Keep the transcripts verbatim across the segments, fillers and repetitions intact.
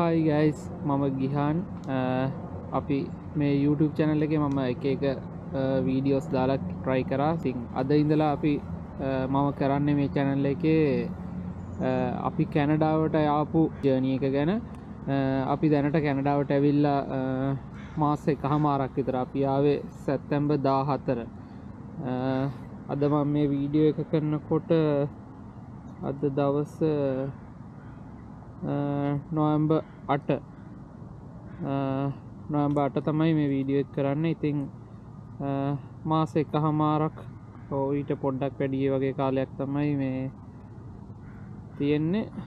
Hi guys, මම ගිහාන් අපි මේ YouTube channel එකේ මම එක එක videos දාලා try කරා. ඉතින් අද ඉඳලා අපි මම කරන්නේ මේ channel එකේ අපි කැනඩාවට ආපු journey එක ගැන. අපි දැනට කැනඩාවට ඇවිල්ලා මාස එකමාරක් විතර. අපි ආවේ සැප්තැම්බර් දාහතර. අද මම මේ වීඩියෝ එක කරනකොට අද දවස නොවැම්බර් අට නොවැම්බර් අට තමයි මේ වීඩියෝ එක කරන්නේ. ඉතින් මාස එකමාරක් ඔව් ඊට පොඩ්ඩක් වැඩි වගේ කාලයක් තමයි මේ තියෙන්නේ.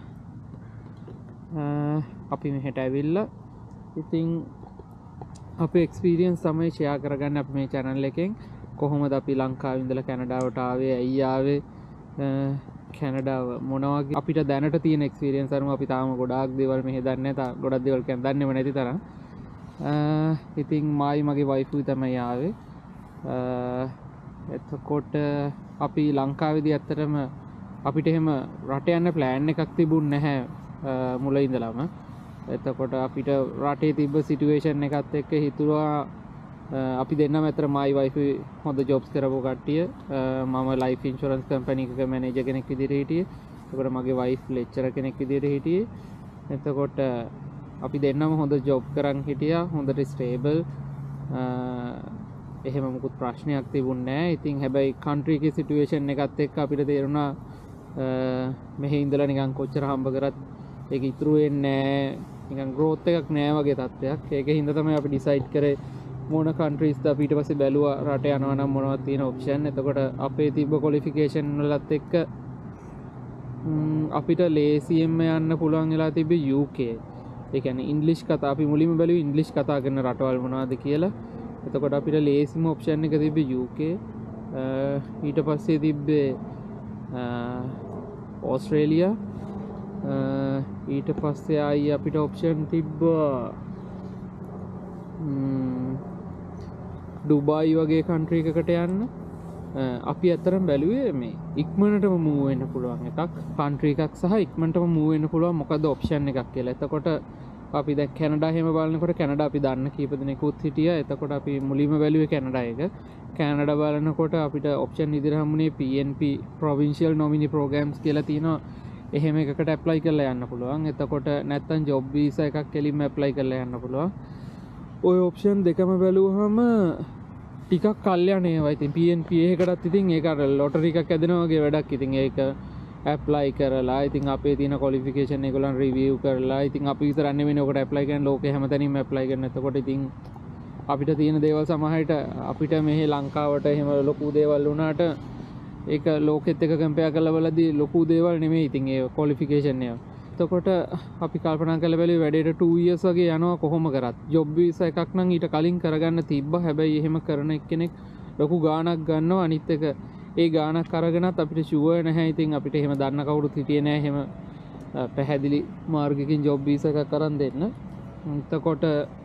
අපි මෙහෙට ඇවිල්ලා ඉතින් අපේ එක්ස්පීරියන්ස් තමයි ෂෙයා කරගන්න අපි මේ channel එකෙන්. කොහොමද අපි ලංකාවේ ඉඳලා කැනඩාවට ආවේ, ඇයි ආවේ, කැනඩාව මොනවගේ අපිට දැනට තියෙන එක්ස්පීරියන්ස් අනුව අපි තාම ගොඩාක් දේවල් මෙහෙ දන්නේ නැහැ. ගොඩක් දේවල් කියන්න දන්නේම නැති තරම්. ඉතින් මායි මගේ වයිෆුයි තමයි ආවේ. එතකොට අපි ලංකාවේදී ඇත්තටම අපිට එහෙම රට යන්න ප්ලෑන් එකක් තිබුණ නැහැ මුල ඉඳලම. එතකොට අපිට රටේ තිබ්බ සිටුේෂන් එකත් එක්ක හිතුවා අපි දෙන්නම අතර මායි වයිෆුයි හොඳ ජොබ්ස් කරපු කට්ටිය. මම ලයිෆ් ඉන්ෂුරන්ස් කම්පැනි එකක මැනේජර් කෙනෙක් විදිහට හිටියේ. එතකොට මගේ වයිෆ් ලෙක්චරර් කෙනෙක් විදිහට හිටියේ. එතකොට අපි දෙන්නම හොඳ ජොබ් කරන් හිටියා. හොඳට ස්ටේබල්. එහෙම මොකුත් ප්‍රශ්නයක් තිබුණේ නැහැ. ඉතින් හැබැයි කන්ට්‍රි එකේ සිටුේෂන් එකත් එක්ක අපිට තේරුණා මෙහෙ ඉඳලා නිකන් කොච්චර හම්බ කරත් ඒක ඉතුරු වෙන්නේ නැහැ. නිකන් growth එකක් නැහැ වගේ තත්ත්වයක්. ඒකේ හින්දා තමයි අපි decide කරේ මොන countries ද අපි ඊට පස්සේ බැලුවා රට යනවා නම් මොනවද තියෙන option. එතකොට අපේ තිබ්බ qualification වලත් එක්ක අපිට ලේසියෙන්ම යන්න පුළුවන් වෙලා තිබ්බේ U K. ඒ කියන්නේ ඉංග්‍රීසි කතා අපි මුලින්ම බැලුවේ ඉංග්‍රීසි කතා කරන රටවල් මොනවද කියලා. එතකොට අපිට ලේසිම option එක තිබ්බේ U K. ඊට පස්සේ තිබ්බේ ඕස්ට්‍රේලියා. ඊට පස්සේ ආයි අපිට option තිබ්බා ඩුබායි වගේ කන්ට්‍රි එකකට යන්න. අපි අතරම බැලුවේ මේ ඉක්මනටම මූව් වෙන්න පුළුවන් එකක්, කන්ට්‍රි එකක් සහ ඉක්මනටම මූව් වෙන්න පුළුවන් මොකද ඔප්ෂන් එකක් කියලා. එතකොට අපි දැන් කැනඩා හැම බලනකොට කැනඩා අපි දන්න කීප දෙනෙකුත් හිටියා. එතකොට අපි මුලින්ම බැලුවේ කැනඩා එක. කැනඩා බලනකොට අපිට ඔප්ෂන් ඉදිරියට හම්බුනේ P N P Provincial Nominee Programs කියලා තියෙනවා. එහෙම එකකට ඇප්ලයි කරලා යන්න පුළුවන්. එතකොට නැත්තම් ජොබ් වීසා එකක් කෙලින්ම ඇප්ලයි කරලා යන්න පුළුවන්. ඔය ඔප්ෂන් දෙකම බැලුවහම ටිකක් කල් යන ඒවා. ඉතින් P N P එකකටත් ඉතින් ඒක අර ලොටරි එකක් ඇදෙනවා වගේ වැඩක්. ඉතින් ඒක ඇප්ලයි කරලා ඉතින් අපේ තියෙන ක්වොලිෆිකේෂන් ඒගොල්ලන් රිවිව් කරලා ඉතින් අපි විතරක් නෙවෙයි ඔකට ඇප්ලයි කරන ලෝකේ හැමතැනින්ම ඇප්ලයි කරන. එතකොට ඉතින් අපිට තියෙන දේවල් සමහරට අපිට මෙහි ලංකාවට එහෙම ලොකු දේවල් වුණාට ඒක ලෝකෙත් එක්ක කම්පෙයාර් කරලා බලද්දී ලොකු දේවල් නෙමෙයි. ඉතින් ඒ ක්වොලිෆිකේෂන් එක. එතකොට අපි කල්පනා කරලා බැලුවේ වැඩේට two years වගේ යනවා කොහොම කරත්. ජොබ් වීසා එකක් නම් ඊට කලින් කරගන්න තිබ්බා. හැබැයි එහෙම කරන එක්කෙනෙක් ලොකු ගාණක් ගන්නවා. අනිත් එක ඒ ගාණක් අරගෙනත් අපිට ෂුවර් නැහැ. ඉතින් අපිට එහෙම දන්න කවුරුත් හිටියේ නැහැ එහෙම පැහැදිලි මාර්ගයකින් ජොබ් වීසා එකක් අරන් දෙන්න. එතකොට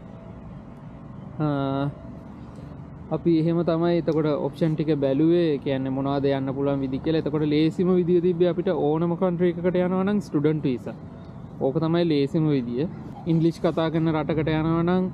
අපි එහෙම තමයි එතකොට ඔප්ෂන් ටික බැලුවේ. කියන්නේ මොනවද යන්න පුළුවන් විදි කියලා. එතකොට ලේසිම විදිය තිබ්බේ අපිට ඕනම කන්ට්‍රි එකකට යනවා නම් ස්ටුඩන්ට් වීසා. ඕක තමයි ලේසිම විදිය. ඉංග්‍රීසි කතා කරන රටකට යනවා නම්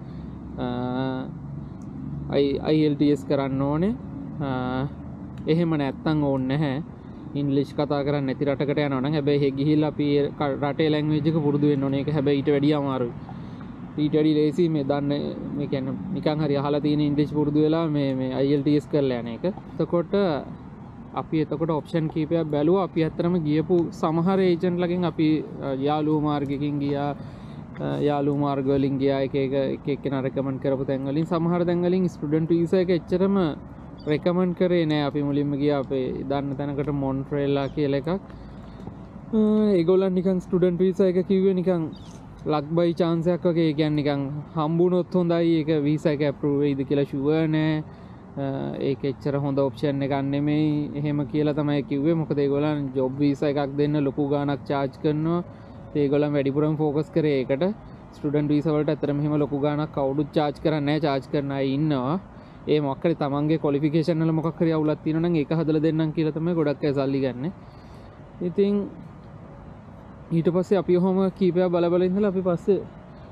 I E L T S කරන්න ඕනේ. එහෙම නැත්තම් ඕනේ නැහැ. ඉංග්‍රීසි කතා කරන්නේ නැති රටකට යනවා නම් හැබැයි එහෙ ගිහිල්ලා අපි රටේ ලැන්ග්වේජ් එක පුරුදු වෙන්න ඕනේ. ඒක හැබැයි ඊට වැඩිය අමාරුයි. ඊට වැඩි ලේසි මේ දන්න මේ කියන්නේ නිකන් හරි අහලා තියෙන ඉංග්‍රීසි පුරුදු වෙලා මේ මේ I E L T S කරලා යන එක. එතකොට අපි එතකොට ඔප්ෂන් කීපයක් බැලුවා. අපි ඇත්තටම ගියපු සමහර ඒජන්ට්ලගෙන් අපි යාළුවෝ මාර්ගයකින් ගියා. යාළුවෝ මාර්ග වලින් ගියා. එක එක එක එක්කෙනා රෙකමන්ඩ් කරපු තැන් වලින් සමහර තැන් වලින් ස්ටුඩන්ට් වීසා එක එච්චරම රෙකමන්ඩ් කරේ නෑ. අපි මුලින්ම ගියා අපේ දන්න තැනකට මොන්ට්‍රෙල්ලා කියලා එකක්. ඒගොල්ලන් නිකන් ස්ටුඩන්ට් වීසා එක කිව්වේ නිකන් ලක් බයි chance එකක් වගේ. ඒ කියන්නේ නිකන් හම්බුනොත් හොඳයි. ඒක වීසා එක අප්‍රූව් වෙයිද කියලා ෂුවර් නෑ. ඒක එච්චර හොඳ ඔප්ෂන් එකක් නෙමෙයි. එහෙම කියලා තමයි කිව්වේ. මොකද ඒගොල්ලන් ජොබ් වීසා එකක් දෙන්න ලොකු ගාණක් charge කරනවා. ඒගොල්ලන් වැඩිපුරම ફોකස් කරේ ඒකට. ස්ටුඩන්ට් වීසා වලට ඇත්තටම එහෙම ලොකු ගාණක් කවුරුත් charge කරන්නේ නැහැ. charge කරන අය ඉන්නවා. ඒ මොකක් හරි තමන්ගේ ක්වොලිෆිකේෂන් වල මොකක් හරි අවුලක් තියෙනවා නම් ඒක හදලා දෙන්නම් කියලා තමයි ගොඩක් අය සල්ලි ගන්න. ඉතින් ඊට පස්සේ අපි ඔහොම කීපයක් බල බල ඉඳලා අපි පස්සේ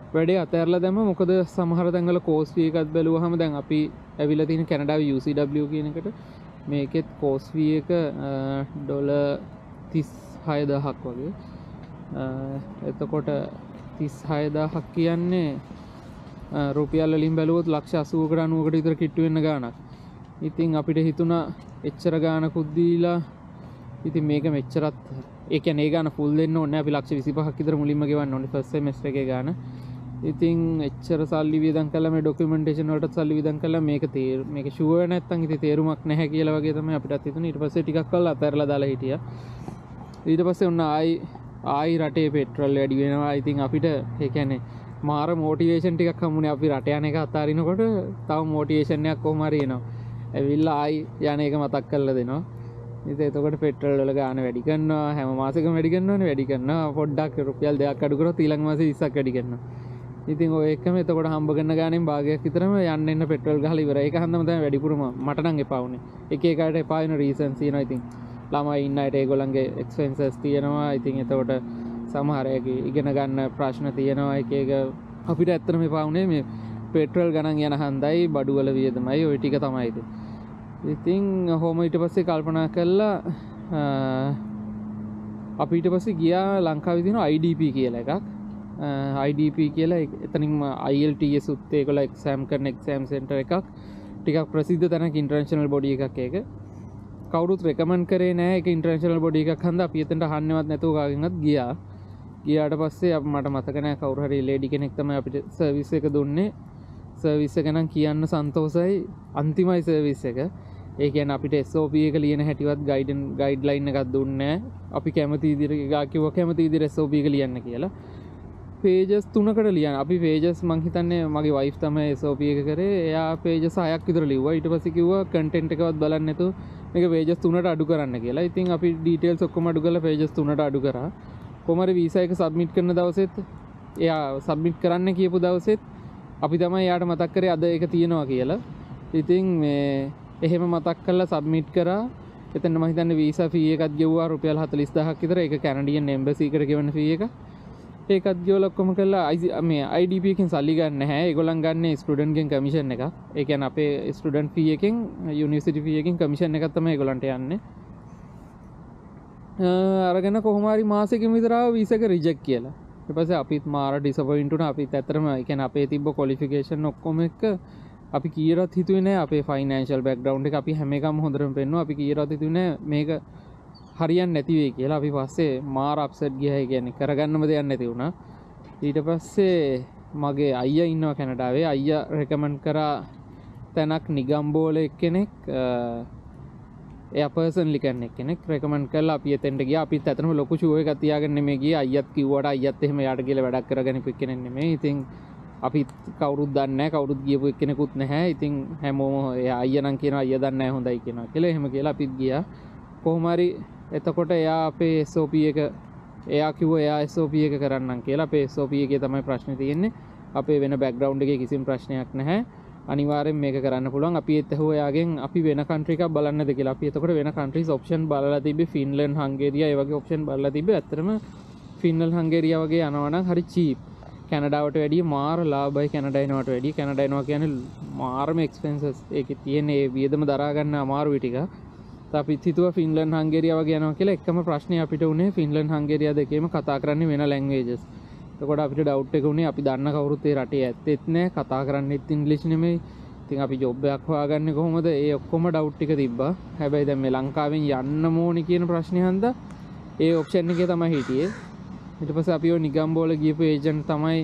වැඩේ අතහැරලා දැම්ම. මොකද සමහර තැන්වල කෝස් ෆී එකක් බැලුවාම දැන් අපි ඇවිල්ලා තියෙන කැනඩාවේ යූ සී ඩබ්ලිව් කියන එකට මේකෙත් කෝස් ෆී එක ඩොලර් තිස් හය දහසක් වගේ. එතකොට තිස් හය දහසක් කියන්නේ රුපියල් වලින් බැලුවොත් ලක්ෂ අසූවකට අනූවකට විතර කිට්ටු වෙන්න ගාණක්. ඉතින් අපිට හිතුණා එච්චර ගාණකුත් දීලා ඉතින් මේක මෙච්චරත් ඒ කියන්නේ ඒ ගාණ ෆුල් දෙන්න ඕනේ. අපි ලක්ෂ විසිපහක් විතර මුලින්ම ගෙවන්න ඕනේ ෆස්ට් සෙමෙස්ටර් එකේ ගාණ. ඉතින් එච්චර සල්ලි වියදම් කළා මේ ඩොකියුමන්ටේෂන් වලට සල්ලි වියදම් කළා මේක තේර මේක ෂුවර් නැත්තම් ඉතින් තේරුමක් නැහැ කියලා වගේ තමයි අපිටත් හිතුනේ. ඊට පස්සේ ටිකක් කළා අතහැරලා දාලා හිටියා. ඊට පස්සේ ඔන්න ආයි ආයි රටේ පෙට්‍රල් වැඩි වෙනවා. ඉතින් අපිට ඒ කියන්නේ මාර මොටිවේෂන් ටිකක් හම්බුනේ. අපි රට යන එක අතාරිනකොට තව මොටිවේෂන් එකක් කොහොම හරි එනවා. ඇවිල්ලා ආයි යන එක මතක් කරලා දෙනවා. ඉතින් එතකොට පෙට්‍රල් වල ගාණ වැඩි කරනවා. හැම මාසෙකම වැඩි කරනවානේ. වැඩි කරනවා. පොඩ්ඩක් රුපියල් දෙකක් අඩු කරොත් ඊළඟ මාසේ විස්සක් වැඩි කරනවා. ඉතින් ඔය එකම එතකොට හම්බ කරන ගාණෙන් භාගයක් විතරම යන්න එන්න පෙට්‍රල් ගහලා ඉවරයි. ඒක හන්දම තමයි වැඩිපුරම මට නම් එපා වුනේ. එක එකට එපා වෙන රීසන්ස් තියෙනවා. ඉතින් ළමයි ඉන්න අයට ඒගොල්ලන්ගේ එක්ස්පෙන්සස් තියෙනවා. ඉතින් එතකොට සමහර අය ඉගෙන ගන්න ප්‍රශ්න තියෙනවා. එක එක අපිට ඇත්තටම එපා වුනේ මේ පෙට්‍රල් ගණන් යන හන්දයි බඩු වල වියදමයි ওই ටික තමයි ඉතින්. ඉතින් හොම ඊට පස්සේ කල්පනා කළා අපි ඊට පස්සේ ගියා ලංකාවේ තියෙන ආයි ඩී පී කියලා එකක්. ආයි ඩී පී කියලා එතනින්ම ආයි එල් ටී එස් උත් ඒගොල්ලෝ එක්සෑම් කරන එක්සෑම් සෙන්ටර් එකක්. ටිකක් ප්‍රසිද්ධ තැනක ඉන්ටර්නැෂනල් බොඩි එකක් ඒක. කවුරුත් රෙකමන්ඩ් කරේ නැහැ. ඒක ඉන්ටර්නැෂනල් බොඩි එකක් හන්ද අපි එතනට අහන්නේවත් නැතුව කාගෙන්වත් ගියා. ගියාට පස්සේ මට මතක නැහැ කවුරු හරි ලේඩි කෙනෙක් තමයි අපිට සර්විස් එක දුන්නේ. සර්විස් එක නම් කියන්න සන්තෝෂයි. අන්තිමයි සර්විස් එක. ඒ කියන්නේ අපිට එස් ඕ පී එක ලියන හැටිවත් ගයිඩන් ගයිඩ්ලයින් එකක් දුන්නේ නැහැ. අපි කැමති විදිහට ගා කිව්වා කැමති විදිහට එස් ඕ පී එක ලියන්න කියලා. පේජස් තුනකට ලියන. අපි පේජස් මං හිතන්නේ මගේ වයිෆ් තමයි එස් ඕ පී එක කරේ. එයා පේජස් හයක් විතර ලිව්වා. ඊට පස්සේ කිව්වා කන්ටෙන්ට් එකවත් බලන්න නැතුව මේක පේජස් තුනට අඩු කරන්න කියලා. ඉතින් අපි ඩීටේල්ස් ඔක්කොම අඩු කරලා පේජස් තුනට අඩු කරා. කොහමද වීසා එක සබ්මිට් කරන දවසෙත් එයා සබ්මිට් කරන්න කියපු දවසෙත් අපි තමයි එයාට මතක් කරේ අද ඒක තියෙනවා කියලා. ඉතින් මේ එහෙම මතක් කරලා සබ්මිට් කරා. එතන මම හිතන්නේ වීසා ෆී එකක් ගෙවුවා රුපියල් හතළිස් දහසක් විතර. ඒක කැනඩියන් එම්බසි එකට ගෙවන ෆී එක. ඒකත් ගෙවලා ඔක්කොම කළා. මේ ආයි ඩී පී එකෙන් සල්ලි ගන්න නැහැ. ඒගොල්ලන් ගන්නේ ස්ටුඩන්ට් ගෙන් කමිෂන් එකක්. ඒ කියන්නේ අපේ ස්ටුඩන්ට් ෆී එකෙන් යුනිවර්සිටි ෆී එකෙන් කමිෂන් එකක් තමයි ඒගොල්ලන්ට යන්නේ. අරගෙන කොහොම හරි මාසෙකින් විතර ආව වීසා එක රිජෙක්ට් කියලා. ඊට පස්සේ අපිත් මාර ඩිසපොයින්ට් වුණා. අපිත් ඇත්තටම ඒ කියන්නේ අපේ තිබ්බ ක්වොලිෆිකේෂන් ඔක්කොම එක්ක අපි කීරත් හිතුවේ නෑ අපේ ෆයිනෑන්ෂල් බෑග්ග්‍රවුන්ඩ් එක අපි හැම එකම හොඳටම පෙන්නුවා. අපි කීරත් හිතුවේ නෑ මේක හරියන්නේ නැති වෙයි කියලා. අපි පස්සේ මාර අප්සෙට් ගියා. ඒ කියන්නේ කරගන්නම දෙයක් නැති වුණා. ඊට පස්සේ මගේ අයියා ඉන්නවා කැනඩාවේ. අයියා රෙකමන්ඩ් කරා තැනක් නිගම්බෝල එක්කෙනෙක් එයා පර්සන්ලි කෙනෙක් කෙනෙක් රෙකමන්ඩ් කරලා අපි එතෙන්ට ගියා. අපිත් ඇත්තටම ලොකු ෂෝ එකක් තියාගෙන නෙමෙයි ගියේ. අයියත් කිව්වට අයියත් එහෙම යාට කියලා වැඩක් කරගෙන ඉපෙක් කෙනෙක් නෙමෙයි. ඉතින් අපිත් කවුරුත් දන්නේ නැහැ. කවුරුත් ගියපු එක්කෙනෙකුත් නැහැ. ඉතින් හැමෝම එයා අයියා නම් කියනවා අයියා දන්නේ නැහැ හොඳයි කියනවා කියලා. එහෙම කියලා අපිත් ගියා. කොහොම හරි එතකොට එයා අපේ එස් ඕ පී එක එයා කිව්වා එයා එස් ඕ පී එක කරන්නම් කියලා. අපේ එස් ඕ පී එකේ තමයි ප්‍රශ්නේ තියෙන්නේ. අපේ වෙන බෑග්ග්‍රවුන්ඩ් එකේ කිසිම ප්‍රශ්නයක් නැහැ. අනිවාර්යෙන් මේක කරන්න පුළුවන්. අපි ඒත් ඇහුවා එයාගෙන් අපි වෙන කන්ට්‍රි එකක් බලන්නද කියලා. අපි එතකොට වෙන කන්ට්‍රීස් ඔප්ෂන් බලලා තිබ්බේ ෆින්ලන්ඩ්, හංගේරියා ඒ වගේ ඔප්ෂන් බලලා තිබ්බේ. ඇත්තටම ෆින්ලන්ඩ්, හංගේරියා වගේ යනවා නම් හරි චීප්. කැනඩාවට වැඩිය මාර ලාභයි කැනඩා එනවට වැඩිය. කැනඩා එනවා කියන්නේ මාරම එක්ස්පෙන්සස්. ඒකේ තියෙන ඒ වියදම දරා ගන්න අමාරු ටික. අපිත් හිතුවා ෆින්ලන්ඩ්, හංගේරියා වගේ යනවා කියලා. එකම ප්‍රශ්නේ අපිට උනේ ෆින්ලන්ඩ්, හංගේරියා දෙකේම කතා කරන්නේ වෙන ලැන්ග්වේජස්. එතකොට අපිට ඩවුට් එක උනේ අපි දන්න කවුරුත් ඒ රටේ ඇත්තෙත් නැහැ. කතා කරන්නේත් ඉංග්‍රීසි නෙමෙයි. ඉතින් අපි ජොබ් එකක් හොයාගන්නේ කොහොමද? ඒ ඔක්කොම ඩවුට් ටික තිබ්බා. හැබැයි දැන් මේ ලංකාවෙන් යන්න ඕනි කියන ප්‍රශ්නේ හන්දා ඒ ඔප්ෂන් එකේ තමයි හිටියේ. ඊට පස්සේ අපි ඔය නිගම්බෝල ගියපු ඒජන්ට් තමයි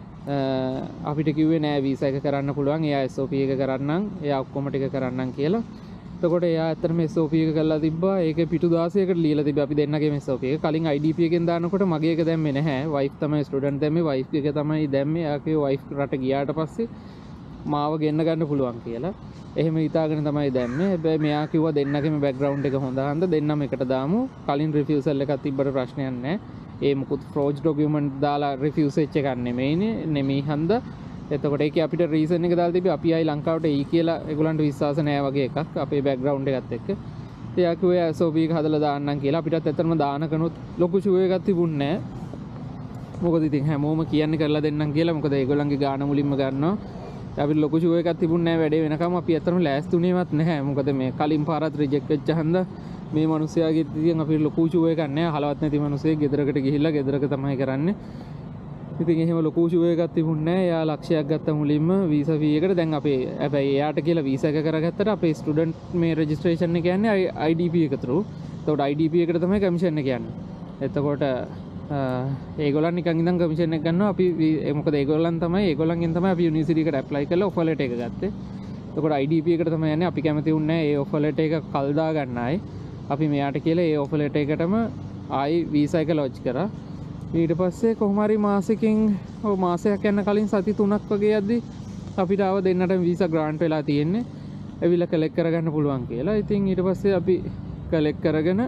අපිට කිව්වේ නෑ වීසා එක කරන්න පුළුවන්. එයා එස් ඕ පී එක කරන්නම්. එයා ඔක්කොම ටික කරන්නම් කියලා. එතකොට එයා ඇත්තටම එස් ඕ පී එක කරලා තිබ්බා. ඒකේ පිටු දාසයකට ලියලා තිබ්බා අපි දෙන්නගේම එස් ඕ පී එක. කලින් ආයි ඩී පී එකෙන් දානකොට මගේ එක දැම්මේ නැහැ. වයිෆ් තමයි ස්ටුඩන්ට් දැම්මේ. වයිෆ් එක තමයි දැම්මේ. එයා කිව්වා වයිෆ් රට ගියාට පස්සේ මාව ගෙන්න ගන්න පුළුවන් කියලා. එහෙම හිතාගෙන තමයි දැම්මේ. හැබැයි මෙයා කිව්වා දෙන්නගේම බෑග්ග්‍රවුන්ඩ් එක හොඳ හන්ද දෙන්නම එකට දාමු. කලින් රිෆියුසල් එකක් තිබ්බට ප්‍රශ්නයක් නැහැ. ඒ මුකුත් ෆ්‍රෝජ් ඩොකියුමන්ට් දාලා රිෆියුස් වෙච්ච එකක් නෙමෙයිනේ. නෙමෙයි හන්ද. එතකොට ඒකේ අපිට රීසන් එක දාලා තිබ්බේ අපි ආයි ලංකාවට එයි කියලා ඒගොල්ලන්ට විශ්වාස නැහැ වගේ එකක්. අපේ බෑග්ග්‍රවුන්ඩ් එකත් එක්ක. එයා කිව්වා එස් ඕ පී එක හදලා දාන්නම් කියලා. අපිටත් ඇත්තටම දාන කනොත් ලොකු ෂෝ එකක් තිබුණේ නැහැ. මොකද ඉතින් හැමෝම කියන්නේ කරලා දෙන්නම් කියලා. මොකද ඒගොල්ලන්ගේ ගාන මුලින්ම ගන්නවා. අපිට ලොකු ෂෝ එකක් තිබුණේ නැහැ වැඩේ වෙනකම්. අපි අතරම ලෑස්තුනේවත් නැහැ. මොකද මේ කලින් පාරත් රිජෙක්ට් වෙච්ච හන්ද මේ මිනිස්යාගේ ඉතින් අපිට ලොකු ෂෝ එකක් නැහැ. හලවත් නැති මිනිස්සෙක් ගෙදරකට ගිහිල්ලා ගෙදරක තමයි කරන්නේ. ඉතින් එහෙම ලොකු ෂෝ එකක් තිබුණේ නැහැ. එයා ලක්ෂයක් ගත්ත මුලින්ම වීසා ෆී එකට. දැන් අපේ හැබැයි එයාට කියලා වීසා එක කරගත්තට අපේ ස්ටුඩන්ට් මේ රෙජිස්ට්‍රේෂන් එක කියන්නේ I D P එක through. එතකොට I D P එකට තමයි කමිෂන් එක යන්නේ. එතකොට ඒගොල්ලන් නිකන් ඉඳන් කමිෂන් එක ගන්නවා. අපි මොකද ඒගොල්ලන් තමයි ඒගොල්ලන්ගෙන් තමයි අපි යුනිවර්සිටි එකට ඇප්ලයි කරලා ඔෆර් ලෙටර් එක ගත්තේ. එතකොට I D P එකට තමයි යන්නේ. අපි කැමති වුණේ නැහැ ඒ ඔෆර් ලෙටර් එක කල් දා ගන්නයි. අපි මෙයාට කියලා ඒ ඔෆර් ලෙටර් එකටම ආයි වීසා එක ලොජ් කරා. ඊට පස්සේ කොහොම හරි මාසෙකින් ඔව් මාසයක් යන කලින් සති තුනක් වගේ යද්දි අපිට ආව දෙන්නට වීසා ග්‍රාන්ට් වෙලා තියෙන්නේ. ඇවිල්ලා කලෙක්ට් කරගන්න පුළුවන් කියලා. ඉතින් ඊට පස්සේ අපි කලෙක්ට් කරගෙන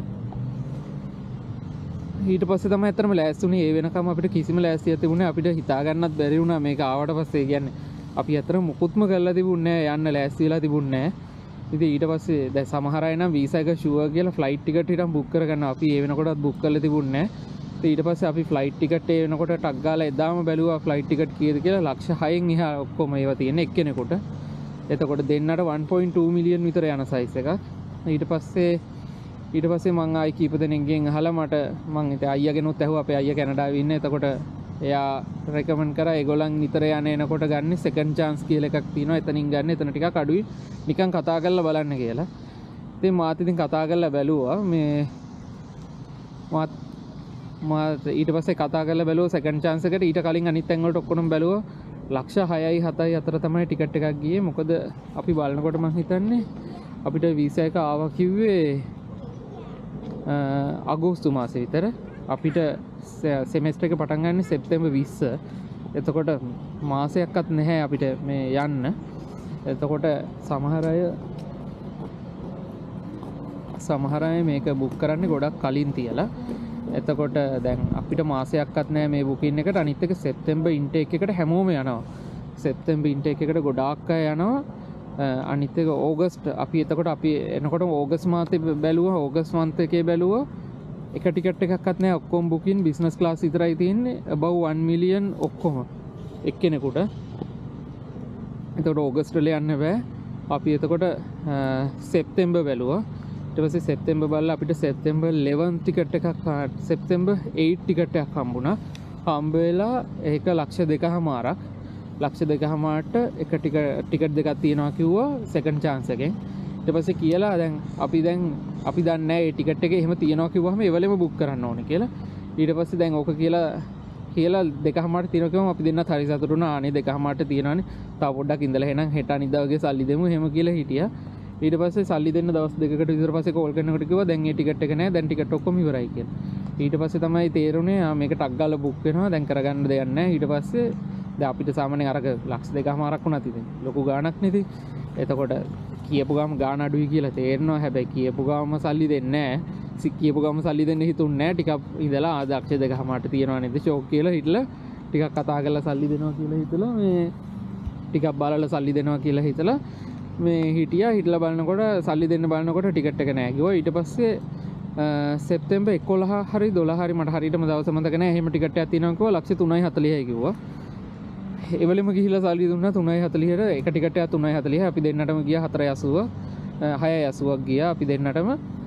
ඊට පස්සේ තමයි ඇත්තටම ලෑස්තුනේ. ඒ වෙනකම් අපිට කිසිම ලෑස්තියක් තිබුණේ අපිට හිතා ගන්නත් බැරි වුණා මේක ආවට පස්සේ. කියන්නේ අපි ඇත්තටම මුකුත්ම කරලා තිබුණේ නැහැ. යන්න ලෑස්ති වෙලා තිබුණේ නැහැ. ඉතින් ඊට පස්සේ දැන් සමහර අය නම් වීසා එක ෂුවර් කියලා ෆ්ලයිට් ටිකට් හිටන් බුක් කරගන්නවා. අපි ඒ වෙනකොටත් බුක් කරලා තිබුණේ නැහැ. ඊට පස්සේ අපි ෆ්ලයිට් ටිකට් ඒ වෙනකොට ටක් ගාලා එදාම බැලුවා ෆ්ලයිට් ටිකට් කීයද කියලා. ලක්ෂ හයෙන් එහා ඔක්කොම ඒවා තියෙන එක්කෙනෙකුට. එතකොට දෙන්නට one point two මිලියන් විතර යන සයිස් එකක්. ඊට පස්සේ ඊට පස්සේ මං ආයි කීප දෙනෙක්ගෙන් අහලා මට මං ඉතින් අයියාගෙනුත් ඇහුවා. අපේ අයියා කැනඩාවේ ඉන්නේ. එතකොට එයා රෙකමන්ඩ් කරා ඒගොල්ලන් නිතර යන එනකොට ගන්න සෙකන්ඩ් chance කියලා එකක් තියෙනවා. එතනින් ගන්න. එතන ටිකක් අඩුයි. නිකන් කතා කරලා බලන්න කියලා. ඉතින් මාත් ඉතින් කතා කරලා බැලුවා. මේ මාත් මාත් ඊට පස්සේ කතා කරලා බැලුවා සෙකන්ඩ් chance එකට. ඊට කලින් අනිත් තැන් වලට ඔක්කොම බැලුවා. ලක්ෂ හයයි හතයි අතර තමයි ටිකට් එකක් ගියේ. මොකද අපි බලනකොට මං හිතන්නේ අපිට වීසා එක ආවා කිව්වේ අගෝස්තු මාසේ විතර. අපිට සෙමෙස්ටර් එක පටන් ගන්න සෙප්තැම්බර් විස්ස. එතකොට මාසයක්වත් නැහැ අපිට මේ යන්න. එතකොට සමහර අය සමහර අය මේක බුක් කරන්නේ ගොඩක් කලින් තියලා. එතකොට දැන් අපිට මාසයක්වත් නැහැ මේ බුකින් එකට. අනිත් එක සෙප්තැම්බර් ඉන්ටේක් එකට හැමෝම යනවා. සෙප්තැම්බර් ඉන්ටේක් එකට ගොඩාක් අය යනවා. අනිත් එක ඕගස්ට් අපි එතකොට අපි එනකොට ඕගස්ට් මාසේ බැලුවා. ඕගස්ට් මන්ත් එකේ බැලුවා එක ටිකට් එකක්වත් නැහැ. ඔක්කොම බුකින් බිස්නස් ක්ලාස් විතරයි තියෙන්නේ. above one million ඔක්කොම එක්කෙනෙකුට. එතකොට ඕගස්ට් වල යන්න බෑ. අපි එතකොට සෙප්තැම්බර් බැලුවා. ඊට පස්සේ සෙප්තැම්බර් බලලා අපිට සෙප්තැම්බර් eleven ටිකට් එකක් සෙප්තැම්බර් eight ටිකට් එකක් හම්බුණා. හම්බ වෙලා ඒක ලක්ෂ දෙකමාරක්. ලක්ෂ දෙකමාරට එක ටිකට් දෙකක් තියෙනවා කිව්වා සෙකන්ඩ් chance එකෙන්. ඊට පස්සේ කියලා දැන් අපි දැන් අපි දන්නේ නැහැ මේ ටිකට් එකේ එහෙම තියෙනවා කිව්වහම ඒ වෙලෙම බුක් කරන්න ඕනේ කියලා. ඊට පස්සේ දැන් ඕක කියලා කියලා දෙකමාරට තියෙනවා කිව්වම අපි දෙන්නත් හරි සතුටු වුණා. අනේ දෙකමාරට තියෙනවානේ. තව පොඩ්ඩක් ඉඳලා එහෙනම් හෙට අනිද්දා වගේ සල්ලි දෙමු එහෙම කියලා හිටියා. ඊට පස්සේ සල්ලි දෙන්න දවස් දෙකකට විතර පස්සේ කෝල් කරනකොට කිව්වා දැන් මේ ටිකට් එක නැහැ. දැන් ටිකට් ඔක්කොම ඉවරයි කියලා. ඊට පස්සේ තමයි තේරුනේ මේක ටක් ගාලා බුක් වෙනවා. දැන් කරගන්න දෙයක් නැහැ. ඊට පස්සේ දැන් අපිට සාමාන්‍යයෙන් අරක ලක්ෂ දෙකමාරක් වුණත් ඉතින් ලොකු ගාණක් නෙති. එතකොට කියපු ගාම ගාණ අඩුයි කියලා තේරෙනවා. හැබැයි කියපු ගාම සල්ලි දෙන්නේ නැහැ. කියපු ගාම සල්ලි දෙන්න හිතුන්නේ නැහැ. ටිකක් ඉඳලා ආ දක්ෂ දෙකමාරට තියනවා නේද ෂෝක් කියලා හිටලා ටිකක් කතා කරලා සල්ලි දෙනවා කියලා හිතලා මේ ටිකක් බලලා සල්ලි දෙනවා කියලා හිතලා මේ හිටියා. හිටලා බලනකොට සල්ලි දෙන්න බලනකොට ටිකට් එක නැහැ කිව්වා. ඊට පස්සේ සෙප්තැම්බර් එකොළහ හරි දොළහ හරි මට හරියටම දවස මතක නැහැ. එහෙම ටිකට් එකක් තියෙනවා කිව්වා. ලක්ෂ තුනයි හතලිහයි කිව්වා. ඒ වෙලෙම ගිහිල්ලා සල්ලි දුන්නා තුනයි හතලිහට. එක ටිකට් එකක් තුනයි හතලිහයි. අපි දෙන්නටම ගියා හතරයි අසූව. හයයි අසූවක් ගියා අපි දෙන්නටම.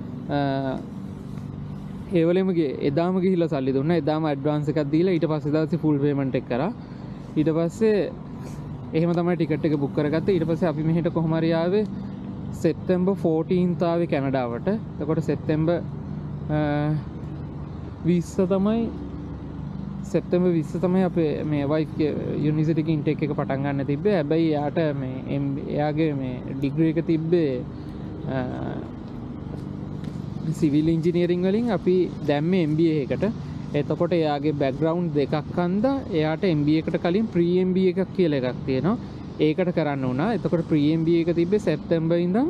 ඒ වෙලෙම එදාම ගිහිල්ලා සල්ලි දුන්නා. එදාම ඇඩ්වාන්ස් එකක් දීලා ඊට පස්සේ දවසේ ෆුල් පේමන්ට් එක කරා. ඊට පස්සේ එහෙම තමයි ටිකට් එක බුක් කරගත්තේ. ඊට පස්සේ අපි මෙහෙට කොහොම හරි ආවේ සෙප්තැම්බර් fourteenth ආවේ කැනඩාවට. එතකොට සෙප්තැම්බර් විස්ස තමයි සෙප්තැම්බර් විස්ස තමයි අපේ මේ වයිෆ්ගේ යුනිවර්සිටි එකේ ඉන්ටේක් එක පටන් ගන්න තිබ්බේ. හැබැයි එයාට මේ එයාගේ මේ ඩිග්‍රී එක තිබ්බේ සිවිල් ඉන්ජිනියරින් වලින්. අපි දැම්මේ M B A එකට. එතකොට එයාගේ බෑග්ග්‍රවුන්ඩ් දෙකක් හන්දා එයාට M B A එකට කලින් ප්‍රී M B A එකක් කියලා එකක් තියෙනවා. ඒකට කරන්න වුණා. එතකොට ප්‍රී M B A එක තිබ්බේ සෙප්තැම්බර් ඉඳන්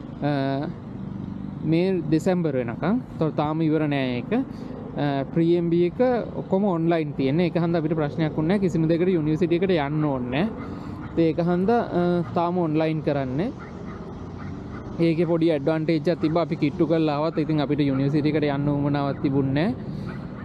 මේ දෙසැම්බර් වෙනකන්. ඒතකොට තාම ඉවර නෑ ඒක. ප්‍රී M B A එක ඔක්කොම ඔන්ලයින් තියෙන්නේ. ඒක හන්දා අපිට ප්‍රශ්නයක් වුණේ නැහැ. කිසිම දෙයකට යුනිවර්සිටි එකට යන්න ඕනේ නැහැ. ඒක හන්දා තාම ඔන්ලයින් කරන්නේ. ඒකේ පොඩි ඇඩ්වාන්ටේජ් එකක් තිබ්බා. අපි කිට්ටු කරලා ආවත් ඉතින් අපිට යුනිවර්සිටි එකට යන්න උවමනාවක් තිබුණේ නැහැ.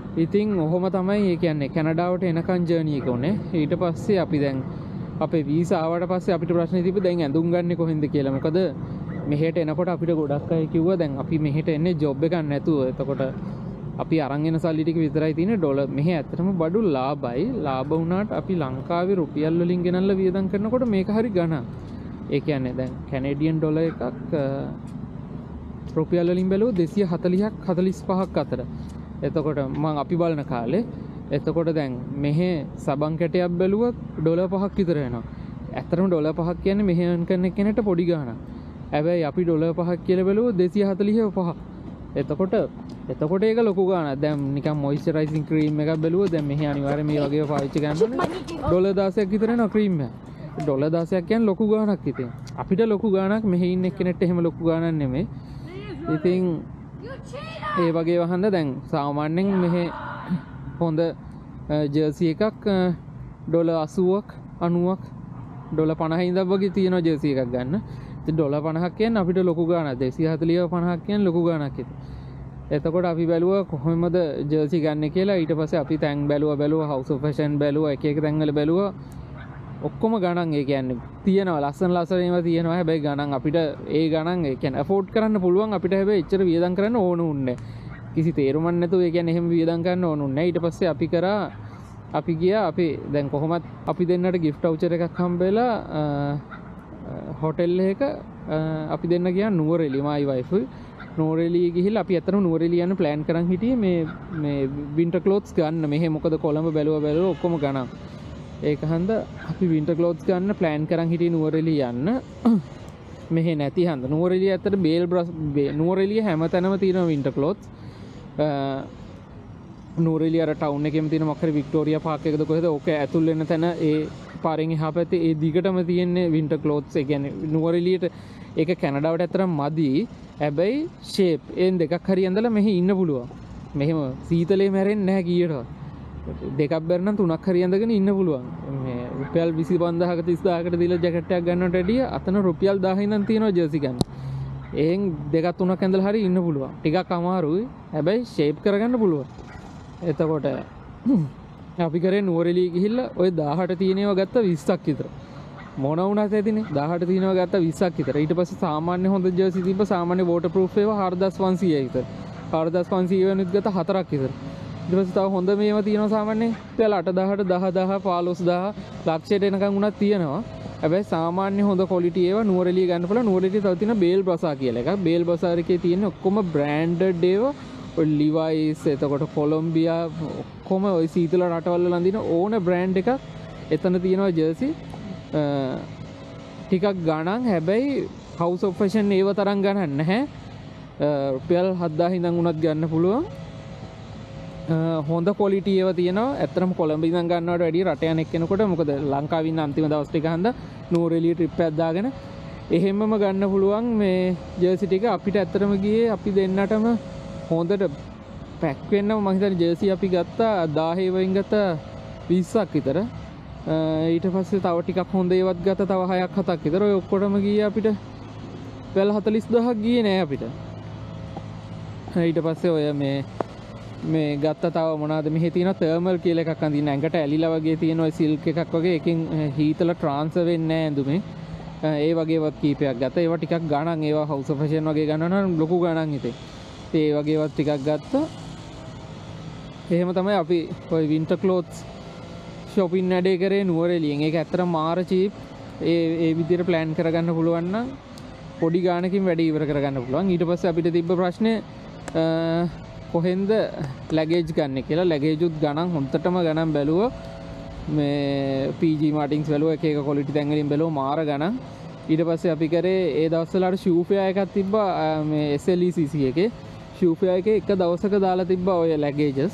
ඉතින් ඔහොම තමයි ඒ කියන්නේ කැනඩාවට එනකන් ජර්නි එක උනේ. ඊට පස්සේ අපි දැන් අපේ වීසා ආවට පස්සේ අපිට ප්‍රශ්නේ තිබ්බේ දැන් ඇඳුම් ගන්න කොහෙන්ද කියලා. මොකද මෙහෙට එනකොට අපිට ගොඩක් අය කිව්වා දැන් අපි මෙහෙට එන්නේ ජොබ් එකක් නැතුව. එතකොට අපි අරන් එන සල්ලි ටික විතරයි තියෙන්නේ ඩොලර්. මෙහෙ ඇත්තටම බඩු ලාභයි. ලාභ වුණාට අපි ලංකාවේ රුපියල් වලින් ගෙනල්ලා වියදම් කරනකොට මේක හරි ගණන්. ඒ කියන්නේ දැන් කැනේඩියන් ඩොලර් එකක් රුපියල් වලින් බැලුවොත් දෙසිය හතළිහක් හතළිස් පහක් අතර. එතකොට මම අපි බලන කාලේ එතකොට දැන් මෙහෙ සබන් කැටයක් බැලුවොත් ඩොලර් පහක් විතර වෙනවා. ඇත්තටම ඩොලර් පහක් කියන්නේ මෙහෙ earn කරන කෙනෙක්ට පොඩි ගාණක්. හැබැයි අපි ඩොලර් පහක් කියලා බැලුවොත් දෙසිය හතළිහ පහ. එතකොට එතකොට ඒක ලොකු ගාණක්. දැන් නිකන් මොයිස්චරයිසින් ක්‍රීම් එකක් බැලුවොත් දැන් මෙහි අනිවාර්යයෙන් මේ වගේ පාවිච්චි කරන්න ඕනේ. ඩොලර් දහසක් විතර යනවා ක්‍රීම් එක. ඩොලර් දහසක් කියන්නේ ලොකු ගාණක් ඉතින්. අපිට ලොකු ගාණක් මෙහි ඉන්න කෙනෙක්ට එහෙම ලොකු ගාණක් නෙමෙයි. ඉතින් ඒ වගේ වහන්න දැන් සාමාන්‍යයෙන් මෙහි හොඳ ජර්සි එකක් ඩොලර් අසූවක් අනූවක් ඩොලර් පනහක ඉඳන් වගේ තියෙන ජර්සි එකක් ගන්න. ඉතින් ඩොලර් පනහක් කියන්නේ අපිට ලොකු ගාණක්. දෙසිය හතළිහ පනහක් කියන්නේ ලොකු ගාණක් ඉතින්. එතකොට අපි බැලුවා කොහොමද ජර්සි ගන්න කියලා. ඊට පස්සේ අපි තැන් බැලුවා බැලුවා හවුස් ඔෆ් ෆැෂන් බැලුවා එක එක තැන්වල බැලුවා. ඔක්කොම ගණන් ඒ කියන්නේ තියෙනවා ලස්සන ලස්සන ඒවා තියෙනවා. හැබැයි ගණන් අපිට ඒ ගණන් ඒ කියන්නේ අපෝඩ් කරන්න පුළුවන් අපිට. හැබැයි එච්චර වියදම් කරන්න ඕන උන්නේ කිසි තේරුමක් නැතුව ඒ කියන්නේ එහෙම වියදම් කරන්න ඕන උන්නේ. ඊට පස්සේ අපි කරා අපි ගියා අපි දැන් කොහොමත් අපි දෙන්නට gift voucher එකක් හම්බෙලා හොටෙල් එකක අපි දෙන්න ගියා නුවරඑළිය මායි වයිෆුයි. නුවරඑළිය ගිහිල්ලා අපි අතන නුවරඑළිය යන ප්ලෑන් කරන් හිටියේ මේ මේ වින්ටර් ක්ලොත්ස් ගන්න. මෙහෙ මොකද කොළඹ බැලුවා බැලුවා ඔක්කොම ගණන්. ඒක හන්ද අපි වින්ටර් ක්ලොත්ස් ගන්න ප්ලෑන් කරන් හිටියේ නුවරඑළිය යන්න. මෙහෙ නැති හන්ද නුවරඑළිය ඇත්තට බේල් නුවරඑළිය හැමතැනම තියෙනවා වින්ටර් ක්ලොත්ස්. නුවරඑළිය අර ටවුන් එකේම තියෙන මොකක් හරි වික්ටෝරියා පාක් එකද කොහෙද ඕක ඇතුල් වෙන තැන ඒ පාරෙන් එහා පැත්තේ ඒ දිගටම තියෙන්නේ වින්ටර් ක්ලොත්ස්. ඒ කියන්නේ නුවරඑළියට ඒක කැනඩාවට ඇත්තටම මදි. හැබැයි ෂේප් එන් දෙකක් හරි ඇඳලා මෙහි ඉන්න පුළුවන්. මෙහෙම සීතලේ මැරෙන්නේ නැහැ කීයටවත්. දෙකක් බැරනම් තුනක් හරි ඇඳගෙන ඉන්න පුළුවන්. මේ රුපියල් විසි පන්දාහක තිස් දාහකට දීලා ජැකට් එකක් ගන්නවට වැඩිය අතන රුපියල් දාහ ඉඳන් තියෙනවා ජර්සි ගන්න. එහෙන් දෙකක් තුනක් ඇඳලා හරි ඉන්න පුළුවන්. ටිකක් අමාරුයි. හැබැයි ෂේප් කරගන්න පුළුවන්. එතකොට අපි කරේ නුවරඑළිය ගිහිල්ලා ওই දාහට තියෙනේව ගත්ත විස්සක් විතර. මොන වුණත් ඇතිනේ දාහට තියෙනව ගත්ත විස්සක් විතර. ඊට පස්සේ සාමාන්‍ය හොඳ ජර්සි තිබ්බ සාමාන්‍ය වෝටර් ප්‍රූෆ් ඒවා හාරදාස් පන්සීයයි විතර. හාරදාස් පන්සීය වෙනුත් ගත්ත හතරක් විතර. ඊට පස්සේ තව හොඳ මේවා තියෙනවා සාමාන්‍යයෙන් රුපියල් අටදාහට දහදාහ පහළොස්දාහ ලක්ෂයට එනකන් උනත් තියෙනවා. හැබැයි සාමාන්‍ය හොඳ ක්වොලිටි ඒවා නුවරඑළිය ගන්න පුළුවන්. නුවරඑළිය තව තියෙන බේල් බසා කියලා එකක්. බේල් බසා එකේ තියෙන ඔක්කොම බ්‍රෑන්ඩඩ් ඒවා ඔය ලිවයිස් එතකොට කොලොම්බියා ඔක්කොම ඔය සීතල රටවල් වල අඳින ඕන බ්‍රෑන්ඩ් එකක් එතන තියෙනවා ජර්සි. ටිකක් ගණන්. හැබැයි හවුස් ඔෆ් ෆැෂන් ඒව තරම් ගණන් නැහැ. රුපියල් හත්දාහ ඉඳන් උනත් ගන්න පුළුවන්. හොඳ ක්වොලිටි ඒවා තියෙනවා. ඇත්තටම කොළඹ ඉඳන් ගන්නවට වැඩිය රට යන එක්කෙනෙකුට මොකද ලංකාවේ ඉන්න අන්තිම දවස් ටික හන්ද නුවරඑළිය ට්‍රිප් එකක් දාගෙන එහෙමම ගන්න පුළුවන් මේ ජර්සි ටික. අපිට ඇත්තටම ගියේ අපි දෙන්නටම හොඳට පැක් වෙන්නම මම හිතන්නේ ජර්සි අපි ගත්තා දාහේ වයින් ගත්තා විස්සක් විතර. ඊට පස්සේ තව ටිකක් හොඳ ඒවත් ගත්තා තව හයක් හතක් විතර. ඔය ඔක්කොටම ගියේ අපිට රුපියල් හතළිස් දහසක් ගියේ නෑ අපිට. ඊට පස්සේ ඔය මේ මේ ගත්ත තව මොනවද මෙහි තියෙන තර්මල් කියලා එකක් අඳින්න ඇඟට ඇලිලා වගේ තියෙන ඔය සිල්ක් එකක් වගේ එකකින් හීතල ට්‍රාන්ස්ෆර් වෙන්නේ නැහැ ඇඳුමේ. ඒ වගේවත් කීපයක් ගත්තා. ඒවා ටිකක් ගණන්. ඒවා හවුස් ඔෆ් ෆැෂන් වගේ ගණන් නම් ලොකු ගණන් හිතේ. ඒ වගේවත් ටිකක් ගත්තා. එහෙම තමයි අපි ඔය වින්ටර් ක්ලොත්ස් shopping වැඩේ කරේ නුවරඑළියෙන්. ඒක ඇත්තටම මාර චීප්. ඒ ඒ විදිහට ප්ලෑන් කරගන්න පුළුවන් නම් පොඩි ගාණකින් වැඩ ඉවර කරගන්න පුළුවන්. ඊට පස්සේ අපිට තිබ්බ ප්‍රශ්නේ කොහෙන්ද ලැගේජ් ගන්න කියලා. ලැගේජුත් ගණන් හොන්තටම ගණන් බැලුවා. මේ පීජී මාටින්ස් බැලුවා එක එක ක්වොලිටි තැන් වලින් බැලුවා මාර ගණන්. ඊට පස්සේ අපි කරේ ඒ දවස්වල අර ෂූ ෆෙයා එකක් තිබ්බා මේ එස් එල් ඊ සී සී එකේ. ෂූ ෆෙයා එකේ එක දවසක දාලා තිබ්බා ඔය ලැගේජස්.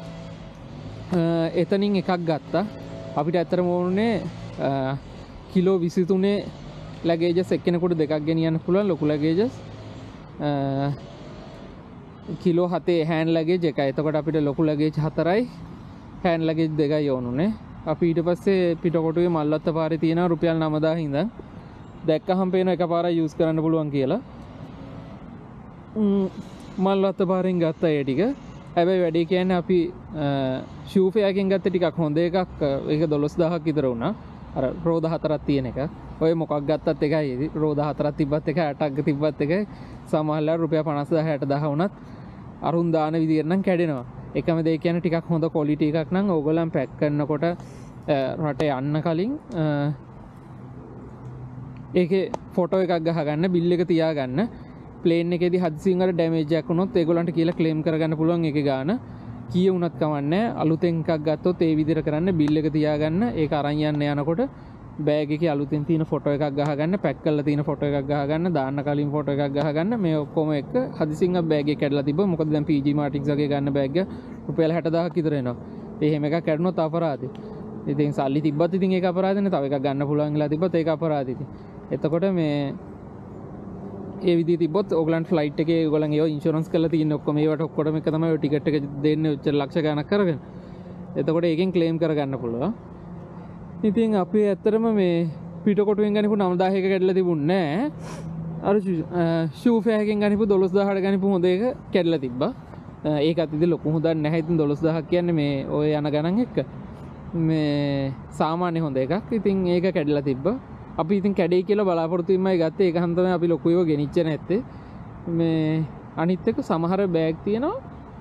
එතනින් එකක් ගත්තා. අපිට ඇත්තටම ඕනේ කිලෝ විසි තුනේ ලැගේජස් එක්කෙනෙකුට දෙකක් ගෙනියන්න පුළුවන් ලොකු ලැගේජස්. කිලෝ හතේ හෑන්ඩ් ලැගේජ් එකයි. එතකොට අපිට ලොකු ලැගේජ් හතරයි හෑන්ඩ් ලැගේජ් දෙකයි ඕනුනේ. අපි ඊට පස්සේ පිටකොටුවේ මල්වත්ත පාරේ තියෙනවා රුපියල් නවදාහ ඉඳන්. දැක්කහම පේන එකපාරයි යූස් කරන්න පුළුවන් කියලා. මල්වත්ත පාරෙන් ගත්තා ඒ ටික. හැබැයි වැඩේ කියන්නේ අපි ෂූ ෆෙයාර් එකෙන් ගත්ත ටිකක් හොඳ එකක්. ඒක දොළොස් දහසක් විතර වුණා. අර රෝද හතරක් තියෙන එක. ඔය මොකක් ගත්තත් එකයි. රෝද හතරක් තිබ්බත් එකයි, අටක් තිබ්බත් එකයි. සමහරවල් රුපියල් පනස් දහස් හැට දහස් වුණත් අරුන් දාන විදියට නම් කැඩෙනවා. එකම දේ කියන්නේ ටිකක් හොඳ ක්වොලිටි එකක් නම් ඕගොල්ලන් පැක් කරනකොට රට යන්න කලින් ඒකේ ෆොටෝ එකක් ගහගන්න, බිල් එක තියාගන්න. ප්ලේන් එකේදී හදිසියෙන් අර ඩැමේජ් එකක් වුණොත් ඒගොල්ලන්ට කියලා ක්ලේම් කරගන්න පුළුවන් ඒකේ ගාන. කීය වුණත් කමන්නේ. අලුතෙන් එකක් ගත්තොත් ඒ විදිහට කරන්න, බිල් එක තියාගන්න. ඒක අරන් යන්න යනකොට බෑග් එකේ අලුතෙන් තියෙන ෆොටෝ එකක් ගහගන්න, පැක් කරලා තියෙන ෆොටෝ එකක් ගහගන්න, දාන්න කලින් ෆොටෝ එකක් ගහගන්න. මේ ඔක්කොම එක හදිසියෙන් අ බෑග් එක කැඩලා තිබ්බොත් මොකද දැන් පීජී මාටින්ස් වගේ ගන්න බෑග් එක රුපියල් හැට දහසක් විතර එනවා. එහෙම එකක් කැඩුණොත් අපරාධයි. ඉතින් සල්ලි තිබ්බත් ඉතින් ඒක අපරාධනේ. තව එකක් ගන්න පුළුවන් කියලා තිබ්බත් ඒක අපරාධයි. ඉතින් එතකොට මේ ඒ විදිහට තිබ්බොත් ඕගලන්ට ෆ්ලයිට් එකේ ඕගලන් ඒව ඉන්ෂුරන්ස් කරලා තියෙන ඔක්කොම ඒවට ඔක්කොම එක තමයි ඔය ටිකට් එක දෙන්නේ ඔච්චර ලක්ෂ ගණක් කරගෙන. එතකොට ඒකෙන් ක්ලේම් කරගන්න පුළුවන්. ඉතින් අපි ඇත්තටම මේ පිටකොටුවෙන් ගනිපු නව දහසක කැඩලා තිබුණේ නැහැ. අර ෂූ ෆෙයාර් එකෙන් ගනිපු දොළොස් දහසට ගනිපු හොඳ එක කැඩලා තිබ්බා. ඒකත් ඉතින් ලොකු හොඳක් නැහැ. ඉතින් දොළොස් දහසක් කියන්නේ මේ ඔය යන ගණන් එක්ක මේ සාමාන්‍ය හොඳ එකක්. ඉතින් ඒක කැඩලා තිබ්බා. අපි ඉතින් කැඩේ කියලා බලාපොරොත්තු වෙන්නයි ගත්තේ. ඒක හන්ද තමයි අපි ලොකු ඒවා ගෙනිච්ච නැත්තේ. මේ අනිත් එක සමහර බෑග් තියෙනවා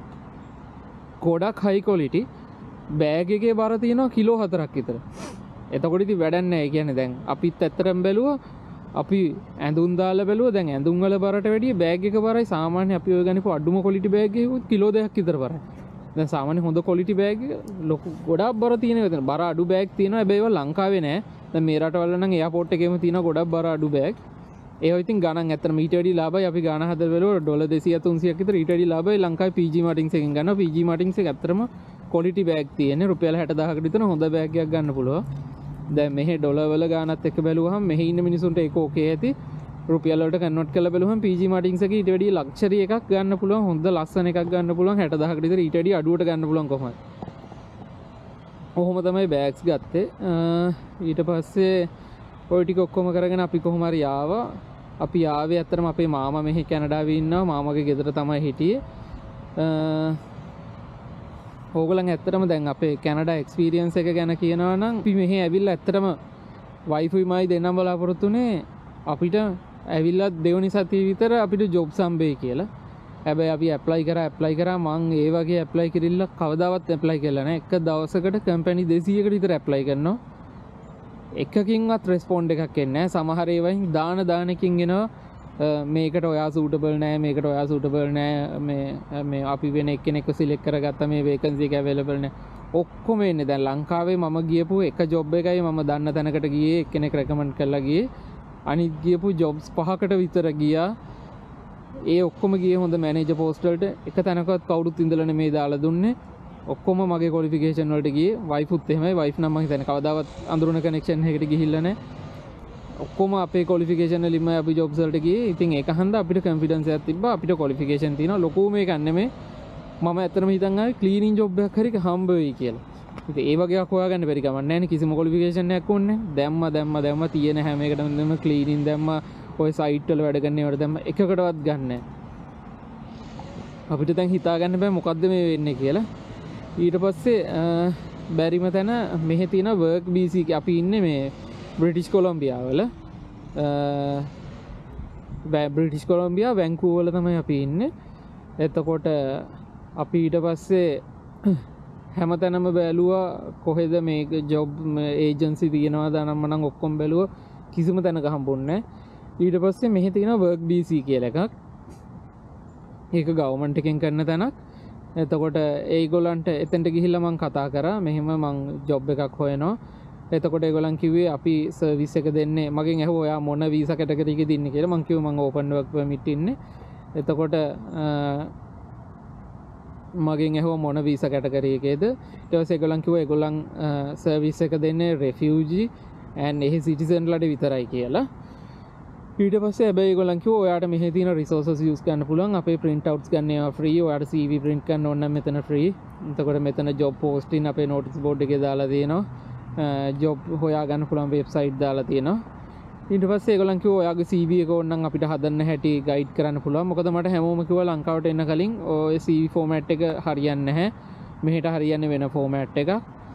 ගොඩක් හයි ක්වොලිටි. බෑග් එකේ බර තියෙනවා කිලෝ හතරක් විතර. එතකොට ඉතින් වැඩක් නැහැ. ඒ කියන්නේ දැන් අපිත් ඇත්තටම බැලුවා, අපි ඇඳුම් දාලා බැලුවා. දැන් ඇඳුම් වල බරට වැඩිය බෑග් එක බරයි සාමාන්‍ය අපි ඔය ගනිපු අඩුම ක්වොලිටි බෑග් එකකුත් කිලෝ දෙකක් විතර බරයි. දැන් සාමාන්‍ය හොඳ ක්වොලිටි බෑග් එක ලොකු ගොඩක් බර තියෙනවා. බර අඩු බෑග් තියෙනවා. හැබැයි ඒවා ලංකාවේ නැහැ. දැන් මේ රටවල නම් එයාපෝට් එකේම තියෙන ගොඩක් බර අඩු බෑග්. ඒවා ඉතින් ගණන් ඇත්තටම ඊට වැඩි ලාභයි. අපි ගණන් හදලා බලුවා ඩොලර් දෙසිය තුන්සියක් විතර ඊට වැඩි ලාභයි ලංකාවේ පීජී මාටින්ස් එකෙන් ගන්නවා. පීජී මාටින්ස් එක ඇත්තටම ක්වොලිටි බෑග් තියෙන්නේ රුපියල් හැට දහසකට විතර හොඳ බෑග් එකක් ගන්න පුළුවන්. දැන් මෙහි ඩොලර් වල ගානත් එක්ක බැලුවහම මෙහි ඉන්න මිනිසුන්ට ඒක ඕකේ ඇති. රුපියල් වලට කන්වර්ට් කරලා බැලුවහම පීජී මාටින්ස් එකේ ඊට වැඩි ලක්ෂරි එකක් ගන්න පුළුවන්. හොඳ ලස්සන එකක් ගන්න පුළුවන්. හැට දහසකට විතර ඊට වැඩි අඩුවට ගන්න පුළුවන් කොහොමද? ඔහොම තමයි බෑග්ස් ගත්තේ. ඊට පස්සේ ඔය ටික ඔක්කොම කරගෙන අපි කොහොම හරි ආවා. අපි ආවේ ඇත්තටම අපේ මාමා මෙහි කැනඩාවේ ඉන්නවා. මාමගේ ගෙදර තමයි හිටියේ. ඕගොල්ලන් ඇත්තටම දැන් අපේ කැනඩා එක්ස්පීරියන්ස් එක ගැන කියනවා නම් අපි මෙහි ඇවිල්ලා ඇත්තටම වයිෆයිමයි දෙන්නම් බලාපොරොත්තුනේ අපිට ඇවිල්ලා දෙවනි සතිය විතර අපිට ජොබ්ස් හම්බෙයි කියලා. හැබැයි අපි ඇප්ලයි කරා ඇප්ලයි කරා මං ඒ වගේ ඇප්ලයි කරilla කවදාවත් ඇප්ලයි කරලා නැහැ. එක දවසකට කම්පැනි දෙසීයකට විතර ඇප්ලයි කරනවා. එකකින්වත් රෙස්පොන්ඩ් එකක් එන්නේ නැහැ. සමහර ඒවායින් දාන දානකින් එනවා මේකට ඔයා සූටබල් නෑ, මේකට ඔයා සූටබල් නෑ, මේ මේ අපි වෙන එක්කෙනෙක්ව සිලෙක්ට් කරගත්තා, මේ වේකන්සි එක අවైలබල් නෑ. ඔක්කොම එන්නේ. දැන් ලංකාවේ මම ගියපු එක ජොබ් එකයි මම දන්න තැනකට ගියේ, එක්කෙනෙක් රෙකමන්ඩ් කරලා ගියේ. අනිත් ගියපු ජොබ්ස් පහකට විතර ගියා. ඒ ඔක්කොම ගියේ හොඳ මැනේජර් පෝස්ට් වලට. එක තැනකවත් කවුරුත් ඉඳලා නෙමෙයි දාලා දුන්නේ. ඔක්කොම මගේ ක්වොලිෆිකේෂන් වලට ගියේ. වයිෆුත් එහෙමයි. වයිෆ් නම් මම හිතන්නේ කවදාවත් අඳුරන කනෙක්ෂන් එකකට ගිහිල්ලා නැහැ. ඔක්කොම අපේ ක්වොලිෆිකේෂන් වලින්ම අපි ජොබ්ස් වලට ගියේ. ඉතින් ඒක හන්ද අපිට කොන්ෆිඩන්ස් එකක් තිබ්බා. අපිට ක්වොලිෆිකේෂන් තියෙනවා. ලොකු මේකක් නෙමෙයි. මම ඇත්තටම හිතන් ආවේ ක්ලීනින් ජොබ් එකක් හරි හම්බ වෙයි කියලා. ඉතින් ඒ වගේ එකක් හොයාගන්න බැරි කමක් නැහැ නේ. කිසිම ක්වොලිෆිකේෂන් එකක් ඕනේ නැහැ. දැම්ම දැම්ම දැම්ම තියෙන හැම එකටම දැම්ම ක්ලීනින් දැම්ම ඔය සයිට් වල වැඩ කරන ඒවට දැම්ම එකකටවත් ගන්න නැහැ. අපිට දැන් හිතා ගන්න බෑ මොකද්ද මේ වෙන්නේ කියලා. ඊට පස්සේ බැරිම තැන මෙහි තියෙන වර්ක් බීසී එක. අපි ඉන්නේ මේ බ්‍රිටිෂ් කොලම්බියා වල. බ්‍රිටිෂ් කොලම්බියා වැන්කූවර් වල තමයි අපි ඉන්නේ. එතකොට අපි ඊට පස්සේ හැමතැනම බැලුවා කොහෙද මේක ජොබ් ඒජන්සි තියෙනවද නම් මනම් ඔක්කොම බැලුවා. කිසිම තැනක හම්බුන්නේ නැහැ. ඊට පස්සේ මෙහි තියෙන වර්ක් බීසී කියලා එකක්. ඒක ගවර්න්මන්ට් එකෙන් කරන තැනක්. එතකොට ඒගොල්ලන්ට එතෙන්ට ගිහිල්ලා මං කතා කරා මෙහෙම මං ජොබ් එකක් හොයනවා. එතකොට ඒගොල්ලන් කිව්වේ අපි සර්විස් එක දෙන්නේ. මගෙන් ඇහුවා ඔයා මොන වීසා කැටගරි එකේද ඉන්නේ කියලා. මං කිව්වා මං ඕපන් වර්ක් පර්මිට් ඉන්නේ. එතකොට මගෙන් ඇහුවා මොන වීසා කැටගරි එකේද. ඊට පස්සේ ඒගොල්ලන් කිව්වා ඒගොල්ලන් සර්විස් එක දෙන්නේ රෙෆියුජි ඇන්ඩ් එහි සිටිසන්ලට විතරයි කියලා. ඊට පස්සේ හැබැයි ඒගොල්ලන් කිව්වා ඔයාට මෙහි තියෙන රිසෝසස් යූස් කරන්න පුළුවන්. අපේ print outs ගන්න ඒවා free. ඔයාට C V print කරන්න ඕන නම් මෙතන free. එතකොට මෙතන job posting අපේ notice board එකේ දාලා තියෙනවා. ජොබ් හොයා ගන්න පුළුවන් වෙබ්සයිට් දාලා තියෙනවා. ඊට පස්සේ ඒගොල්ලන් කිව්වා ඔයාගේ C V එක ඕනනම් අපිට හදන්න හැටි ගයිඩ් කරන්න පුළුවන්. මොකද මට හැමෝම කිව්වා ලංකාවට එන්න කලින් ඔය C V ෆෝමැට් එක හරියන්නේ නැහැ. මෙහෙට හරියන්නේ වෙන ෆෝමැට් එකක්.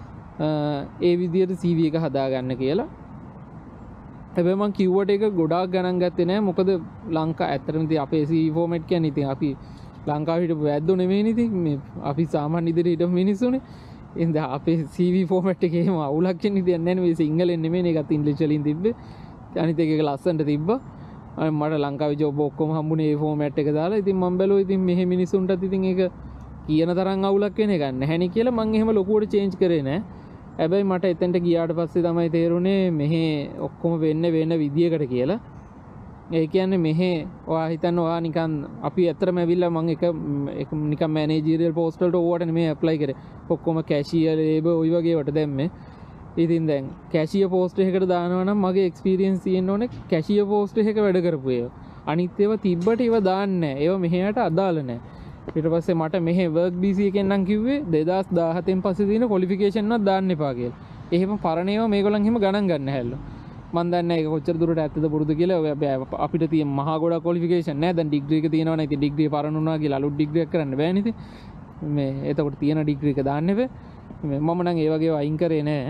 ඒ විදිහට C V එක හදාගන්න කියලා. හැබැයි මං කිව්වට ඒක ගොඩාක් ගණන් ගත්තේ නැහැ. මොකද ලංකා ඇත්තටම ඉතින් අපේ C V ෆෝමැට් කියන්නේ ඉතින් අපි ලංකාවේ හිටපු වැද්දෝ නෙමෙයිනේ ඉතින් මේ අපි සාමාන්‍ය ඉදිරියට හිටපු මිනිස්සුනේ. ඉතින් අපේ C V ෆෝමැට් එකේ එහෙම අවුලක් වෙන්නේ දෙයක් නැහැ නේ. මේ සිංහලෙන් නෙමෙයි ඒකත් ඉංග්‍රීසි වලින් තිබ්බේ. අනිත් එක ලස්සනට තිබ්බා. මට ලංකාවේ ජොබ් ඔක්කොම හම්බුනේ ඒ ෆෝමැට් එක දාලා. ඉතින් මම බැලුවා ඉතින් මෙහෙ මිනිසුන්ටත් ඉතින් ඒක කියන තරම් අවුලක් වෙන එකක් නැහැ නේ කියලා මම එහෙම ලොකුවට චේන්ජ් කරේ නැහැ. හැබැයි මට එතෙන්ට ගියාට පස්සේ තමයි තේරුනේ මෙහෙ ඔක්කොම වෙන්නේ වෙන විදියකට කියලා. ඒ කියන්නේ මෙහෙ ඔයා හිතන්න ඔයා නිකන් අපි ඇත්තටම ඇවිල්ලා මම එක එක නිකන් මැනේජරියල් පෝස්ට් වලට ඕවට නෙමෙයි ඇප්ලයි කරේ. ඔක්කොම කැෂියර් ලේබර් ওই වගේ වට දැම්මේ. ඉතින් දැන් කැෂියර් පෝස්ට් එකකට දානවා නම් මගේ එක්ස්පීරියන්ස් තියෙන්න ඕනේ කැෂියර් පෝස්ට් එකක වැඩ කරපු ඒවා. අනිත් ඒවා තිබ්බට ඒවා දාන්නේ නැහැ. ඒවා මෙහෙයට අදාළ නැහැ. ඊට පස්සේ මට මෙහෙ වර්ක් බීසී එකෙන් නම් කිව්වේ දෙදාස් දාහතෙන් පස්සේ තියෙන ක්වොලිෆිකේෂන් එකක් දාන්න එපා කියලා. එහෙම පරණ ඒවා මේගොල්ලන් එහෙම ගණන් ගන්න හැල්ලු. මම දන්නේ නැහැ ඒක කොච්චර දුරට ඇත්තද පුරුදු කියලා. අපිට තියෙන මහා ගොඩක් ක්වොලිෆිකේෂන් නැහැ. දැන් ඩිග්‍රී එක තියෙනවා නම් ඉතින් ඩිග්‍රී පරණ වුණා කියලා අලුත් ඩිග්‍රියක් කරන්න බෑනේ ඉතින්. මේ එතකොට තියෙන ඩිග්‍රී එක දාන්න එපා. මම නම් ඒ වගේ අයින් කරේ නැහැ.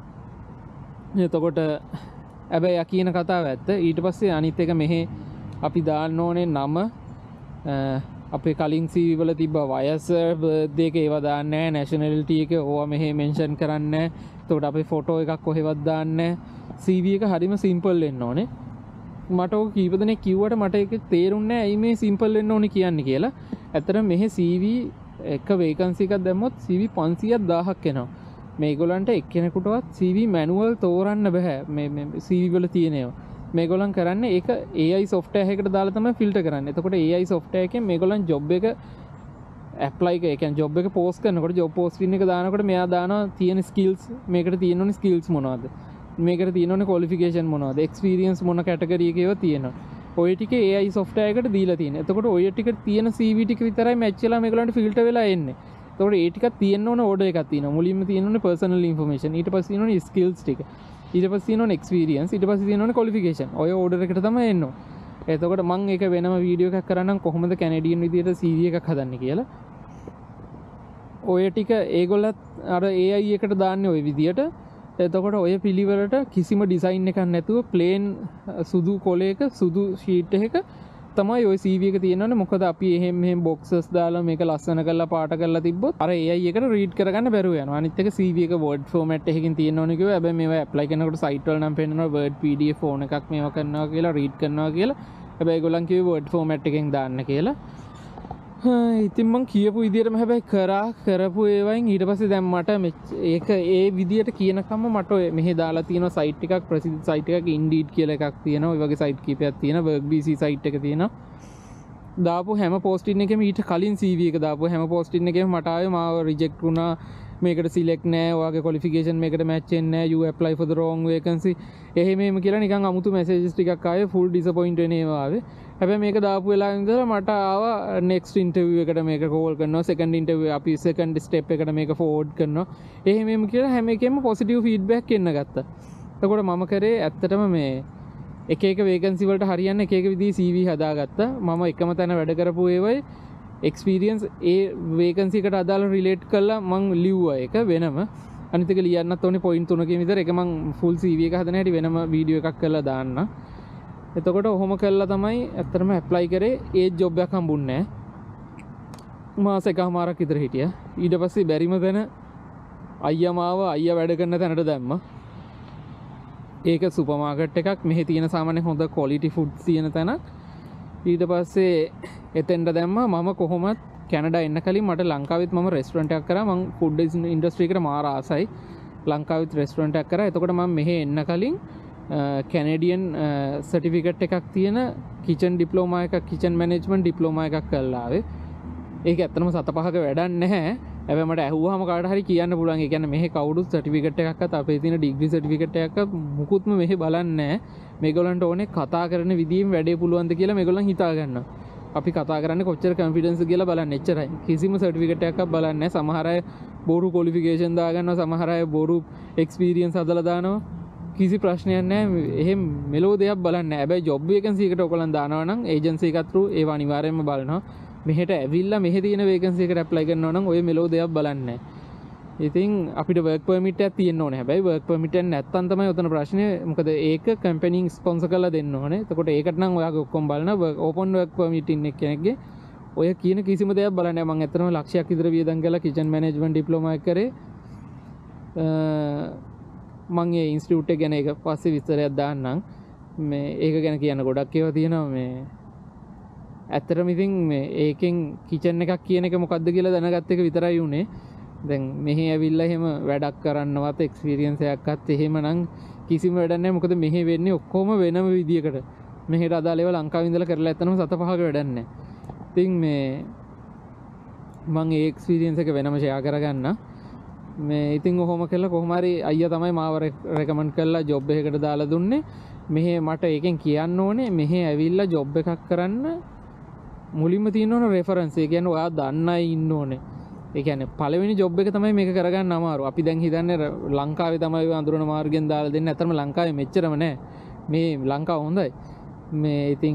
එතකොට හැබැයි යා කියන කතාව ඇත්ත. ඊට පස්සේ අනිත් එක මෙහෙ අපි දාන්න ඕනේ නම අපේ කලින් C V වල තිබ්බ වයස බර්ත්ඩේ එක ඒවා දාන්නේ නැහැ. නැෂනැලිටි එක ඕවා මෙහෙ මෙන්ෂන් කරන්නේ නැහැ. එතකොට අපේ ෆොටෝ එකක් කොහෙවත් දාන්නේ නැහැ. C V එක හරිම සිම්පල් වෙන්න ඕනේ. මට ඔක කීප දෙනෙක් කිව්වට මට ඒක තේරුන්නේ නැහැ ඇයි මේ සිම්පල් වෙන්න ඕනේ කියන්නේ කියලා. ඇත්තටම මෙහෙ C V එක වේකන්සි එකක් දැම්මොත් C V පන්සීයක් දාහක් එනවා. මේගොල්ලන්ට එක්කෙනෙකුටවත් C V මැනුවල් තෝරන්න බෑ. මේ මේ C V වල තියෙන ඒවා. මේගොල්ලන් කරන්නේ ඒක A I software එකකට දාලා තමයි ෆිල්ටර් කරන්නේ. එතකොට A I software එකෙන් මේගොල්ලන් job එක apply එක, ඒ කියන්නේ job එක post කරනකොට job posting එක දානකොට මෙයා දානවා තියෙන skills, මේකට තියෙන ඕනේ skills මොනවද? මේකට තියෙන ඕනේ qualification මොනවද? experience මොන category එකේව තියෙනවා. ඔය ටික A I software එකට දීලා තියෙනවා. එතකොට ඔය ටික තියෙන C V ටික විතරයි match වෙලා මේගොල්ලන්ට ෆිල්ටර් වෙලා එන්නේ. එතකොට ඒ ටිකක් තියෙන්න ඕනේ order එකක් තියෙනවා. මුලින්ම තියෙන්න ඕනේ personal information. ඊට පස්සේ තියෙන්න ඕනේ skills ටික. ඊට පස්සේ තියෙන ඕනේ experience, ඊට පස්සේ තියෙන ඕනේ qualification. ඔය order එකට තමයි එන්නේ. එතකොට මම ඒක වෙනම වීඩියෝ එකක් කරන්නම් කොහොමද කැනඩියන් විදියට C V එකක් හදන්නේ කියලා. ඔය ටික ඒගොල්ලත් අර A I එකට දාන්නේ ওই විදියට. එතකොට ඔය පිළිවෙලට කිසිම ඩිසයින් එකක් නැතුව ප්ලේන් සුදු කොලයක සුදු ෂීට් එකක තමයි ওই C V එක තියෙනවනේ. මොකද අපි එහෙම මෙහෙම boxes දාලා මේක ලස්සන කරලා පාට කරලා තිබ්බොත් අර A I එකට රීඩ් කරගන්න බැරුව යනවා. අනිත් එක C V එක word format එකකින් තියෙනවනේ කිව්වා. හැබැයි මේවා apply කරනකොට site වල නම් පෙන්නනවා word P D F phone එකක් මේවා කරනවා කියලා රීඩ් කරනවා කියලා. හැබැයි ඒගොල්ලන් කිව්වේ word format එකෙන් දාන්න කියලා. ඉතින් මං කියපු විදිහටම හැබැයි කරා කරපු ඒවයින් ඊට පස්සේ දැන් මට ඒක ඒ විදිහට කියනකම්ම මට ඔය මෙහෙ දාලා තියෙනවා සයිට් එකක්, ප්‍රසිද්ධ සයිට් එකක් Indeed කියලා එකක් තියෙනවා. ඔය වගේ සයිට් කීපයක් තියෙනවා. work B C සයිට් එක තියෙනවා. දාපු හැම පෝස්ටින් එකෙම ඊට කලින් C V එක දාපු හැම පෝස්ටින් එකෙම මට ආවේ මාව රිජෙක්ට් වුණා. මේකට සිලෙක්ට් නෑ, ඔයාගේ qualification මේකට match වෙන්නේ නෑ, you apply for the wrong vacancy. එහෙම එහෙම කියලා නිකන් අමුතු messages ටිකක් ආවේ. full disappoint වෙන ඒවා ආවේ. හැබැයි මේක දාපු වෙලාවෙ ඉඳලා මට ආවා next interview එකට මේක call කරනවා, second interview අපි second step එකට මේක forward කරනවා. එහෙම එහෙම කියලා හැම එකෙම positive feedback එන්න ගත්තා. එතකොට මම කරේ ඇත්තටම මේ එක එක vacancy වලට හරියන්න එක එක විදිහේ C V හදාගත්තා. මම එකම තැන වැඩ කරපු ඒවයි experience ඒ vacancy එකට අදාළ relate කරලා මං ලිව්වා ඒක වෙනම. අනිත් එක ලියන්නත් ඕනේ point තුනකින් විතර. ඒක මං full C V එක හදන හැටි වෙනම වීඩියෝ එකක් කරලා දාන්න. එතකොට ඔහොම කළා තමයි ඇත්තටම ඇප්ලයි කරේ. ඒ ජොබ් එකක් හම්බුන්නේ නැහැ. මාස එකමාරක් විතර හිටියා. ඊට පස්සේ බැරිම තැන අයියා මාව අයියා වැඩ කරන තැනට දැම්මා. ඒක සුපර් මාකට් එකක්. මෙහි තියෙන සාමාන්‍ය හොඳ quality foods තියෙන තැනක්. ඊට පස්සේ එතෙන්ට දැම්මා. මම කොහොමත් කැනඩා එන්න කලින් මට ලංකාවෙත් මම රෙස්ටොරන්ට් එකක් කරා. මම ෆුඩ් ඉන්ඩස්ට්‍රි එකට මාර ආසයි. ලංකාවෙත් රෙස්ටොරන්ට් එකක් කරා. එතකොට මම මෙහෙ එන්න කලින් කැනඩියන් සර්ටිෆිකට් එකක් තියෙන කිචන් ඩිප්ලෝමා එකක්, කිචන් මැනේජ්මන්ට් ඩිප්ලෝමා එකක් කරලා ආවේ. ඒක ඇත්තටම සත පහක වැඩක් නැහැ. හැබැයි මට ඇහුවාම කාට හරි කියන්න පුළුවන්. ඒ කියන්නේ මෙහි කවුරුත් සර්ටිෆිකට් එකක්වත් අපේ තියෙන ඩිග්‍රී සර්ටිෆිකට් එකක්වත් මුකුත්ම මෙහි බලන්නේ නැහැ. මේගොල්ලන්ට ඕනේ කතා කරන විදිහෙම වැඩේ පුළුවන්ද කියලා මේගොල්ලන් හිතා ගන්නවා. අපි කතා කරන්නේ කොච්චර කන්ෆිඩන්ස් කියලා බලන්න එච්චරයි. කිසිම සර්ටිෆිකට් එකක්වත් බලන්නේ නැහැ. සමහර අය බොරු ක්වොලිෆිකේෂන් දාගන්නවා, සමහර අය බොරු එක්ස්පීරියන්ස් හදලා දානවා. කිසි ප්‍රශ්නයක් නැහැ. එහෙම මෙලෝ දෙයක් බලන්නේ නැහැ. හැබැයි ජොබ් වේකන්සි එකට ඔයගොල්ලන් දානවා නම් ඒජන්සි එකත් through ඒව අනිවාර්යයෙන්ම බලනවා. මෙහෙට ඇවිල්ලා මෙහෙ තියෙන වේකන්සි එකට ඇප්ලයි කරනවා නම් ඔය මෙලෝ දෙයක් බලන්නේ නැහැ. ඉතින් අපිට වර්ක් පර්මිට් එකක් තියෙන්න ඕනේ. හැබැයි වර්ක් පර්මිට් එක නැත්තම් තමයි උතන ප්‍රශ්නේ. මොකද ඒක කම්පැනි ස්පොන්සර් කරලා දෙන්න ඕනේ. එතකොට ඒකට නම් ඔයාගේ ඔක්කොම බලන ඕපන් වර්ක් පර්මිට් ඉන්න කෙනෙක්ගේ ඔය කියන කිසිම දෙයක් බලන්නේ නැහැ. මම ඇත්තටම ලක්ෂයක් විතර වියදම් කරලා කිචන් මැනේජ්මන්ට් ඩිප්ලෝමා එක කරේ. මං ඒ ඉන්ස්ටිටියුට් එක ගැන ඒක පස්සේ විස්තරයක් දාන්නම්. මේ ඒක ගැන කියන්න ගොඩක් ඒවා තියෙනවා. මේ ඇත්තටම ඉතින් මේ ඒකෙන් කිචන් එකක් කියන එක මොකද්ද කියලා දැනගත්ත එක විතරයි උනේ. දැන් මෙහි ඇවිල්ලා එහෙම වැඩක් කරන්නවත් එක්ස්පීරියන්ස් එකක්වත් එහෙම නම් කිසිම වැඩක් නැහැ. මොකද මෙහි වෙන්නේ ඔක්කොම වෙනම විදියකට. මෙහෙට අදාළ ඒවා ලංකාවේ ඉඳලා කරලා ඇත්තනම සත පහක වැඩක් නැහැ. ඉතින් මේ මම ඒ එක්ස්පීරියන්ස් එක වෙනම ෂෙයා කරගන්න. මේ ඉතින් ඔහොම කළා කොහොම හරි අයියා තමයි මාව රෙකමන්ඩ් කරලා ජොබ් එකකට දාලා දුන්නේ. මෙහි මට ඒකෙන් කියන්න ඕනේ මෙහි ඇවිල්ලා ජොබ් එකක් කරන්න මුලින්ම තියෙන්න ඕන රෙෆරන්ස්. ඒ කියන්නේ ඔයා දන්න අය ඉන්න ඕනේ. ඒ කියන්නේ පළවෙනි ජොබ් එක තමයි මේක කරගන්න අමාරු. අපි දැන් හිතන්නේ ලංකාවේ තමයි අඳුරන මාර්ගෙන් දාලා දෙන්නේ. අතරම ලංකාවේ මෙච්චරම නෑ. මේ ලංකාව හොඳයි. මේ ඉතින්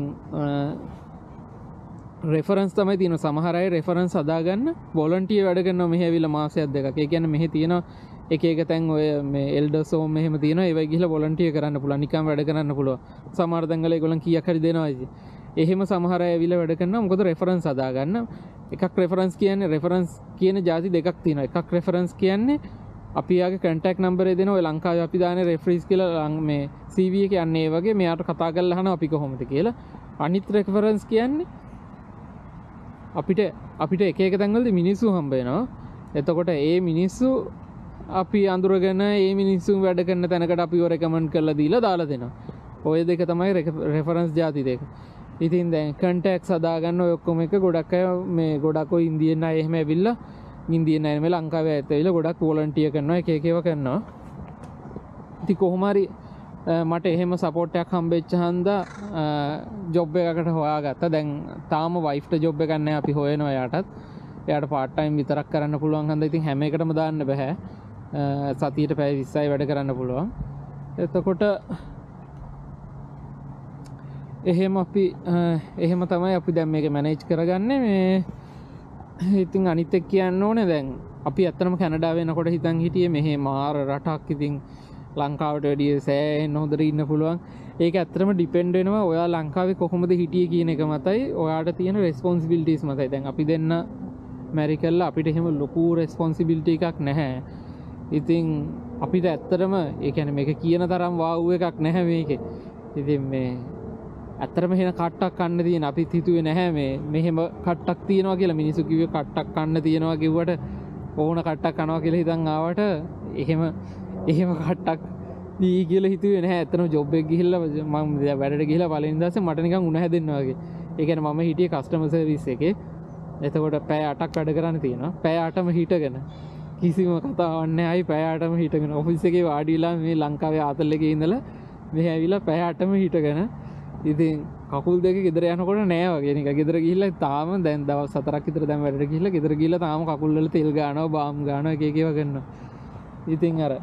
රෙෆරන්ස් තමයි තියෙන. සමහර අය රෙෆරන්ස් හදාගන්න වොලන්ටියර් වැඩ කරනවා මෙහි ඇවිල්ලා මාසයක් දෙකක්. ඒ කියන්නේ මෙහි තියෙන එක එක තැන් ඔය මේ එල්ඩර්ස් හෝම් මෙහෙම තියෙනවා. ඒවයි ගිහලා වොලන්ටියර් කරන්න පුළුවන්. නිකන් වැඩ කරන්න පුළුවන්. සමහර තැන් වල ඒගොල්ලන් කීයක් හරි දෙනවා ඉතින්. එහෙම සමහර අය ඇවිල්ලා වැඩ කරනවා. මොකද රෙෆරන්ස් හදාගන්න. එකක් රෙෆරන්ස් කියන්නේ රෙෆරන්ස් කියන જાති දෙකක් තියෙනවා. එකක් රෙෆරන්ස් කියන්නේ අපි යාගේ කන්ටැක්ට් නම්බරේ දෙන ඔය ලංකාවේ අපි දාන්නේ රෙෆරන්ස් කියලා මේ සී වී එකේ යන්නේ ඒ වගේ මෙයාට කතා කරලා අහනවා අපි කොහොමද කියලා. අනිත් රෙෆරන්ස් කියන්නේ අපිට අපිට එක එක තැන්වලදී මිනිස්සු හම්බ වෙනවා. එතකොට ඒ මිනිස්සු අපි අඳුරගෙන ඒ මිනිස්සු වැඩ කරන තැනකට අපිව රෙකමන්ඩ් කරලා දීලා දාලා දෙනවා. ඔය දෙක තමයි රෙෆරන්ස් જાති දෙක. ඉතින් දැන් කන්ටැක්ට්ස් හදාගන්න ඔය ඔක්කොම එක ගොඩක් අය මේ ගොඩක් ඔය ඉන්දියන් අය එහෙම ඇවිල්ලා ඉන්දියන් අය නෙමෙයි ලංකාවේ අයත් ඇවිල්ලා ගොඩක් වොලන්ටියර් කරනවා එක එක ඒවා කරනවා. ඉතින් කොහොම හරි මට එහෙම සපෝට් එකක් හම්බෙච්ච හන්දා ජොබ් එකකට හොයාගත්තා. දැන් තාම වයිෆ්ට ජොබ් එකක් නැහැ. අපි හොයනවා එයාටත්. එයාට පාර්ට් ටයිම් විතරක් කරන්න පුළුවන් හන්දා ඉතින් හැම එකටම දාන්න බෑ. සතියට පැය විස්සයි වැඩ කරන්න පුළුවන්. එතකොට එහෙම අපි එහෙම තමයි අපි දැන් මේක මැනේජ් කරගන්නේ. මේ ඉතින් අනිත් එක්ක කියන්න ඕනේ දැන් අපි ඇත්තටම කැනඩාවේ යනකොට හිතන් හිටියේ මෙහෙ මාර රටක් ඉතින් ලංකාවට වැඩිය සෑහෙන හොඳට ඉන්න පුළුවන්. ඒක ඇත්තටම ඩිපෙන්ඩ් වෙනවා ඔයා ලංකාවේ කොහොමද හිටියේ කියන එක මතයි. ඔයාට තියෙන රෙස්පොන්සිබිලිටිස් මතයි. දැන් අපි දෙන්න මැරි කළා අපිට එහෙම ලොකු රෙස්පොන්සිබිලිටි එකක් නැහැ. ඉතින් අපිට ඇත්තටම ඒ කියන්නේ මේක කියන තරම් වාව් එකක් නැහැ මේකේ. ඉතින් මේ ඇත්තටම එහෙන කට්ටක් කන්න තියෙන අපිත් හිතුවේ නැහැ මේ මෙහෙම කට්ටක් තියනවා කියලා. මිනිස්සු කිව්වේ කට්ටක් කන්න තියනවා කිව්වට ඕන කට්ටක් කනවා කියලා හිතන් ආවට එහෙම එහෙම කට්ටක් දී කියලා හිතුවේ නැහැ. ඇත්තටම ජොබ් එක ගිහිල්ලා මම වැඩට ගිහිල්ලා පළවෙනි දවසේ මට නිකන් උණ හැදෙන්න වගේ. ඒ කියන්නේ මම හිටියේ කස්ටමර් සර්විස් එකේ. එතකොට පැය අටක් වැඩ කරන්න තියෙනවා. පැය අටම හිටගෙන කිසිම කතාවක් නැහැ. අයි පැය අටම හිටගෙන ඔෆිස් එකේ වාඩි වෙලා මේ ලංකාවේ ආතල් එකේ ඉඳලා මෙහෙ ඇවිල්ලා පැය අටම හිටගෙන ඉතින් කකුල් දෙක ගෙදර යනකොට නෑ වගේ නිකන් ගෙදර ගිහිල්ලා තාම දැන් දවස් හතරක් විතර දැන් වැඩට ගිහිල්ලා ගෙදර ගිහිල්ලා තාම කකුල් වල තෙල් ගානවා බාම් ගානවා එක එක ඒවා කරනවා. ඉතින් අර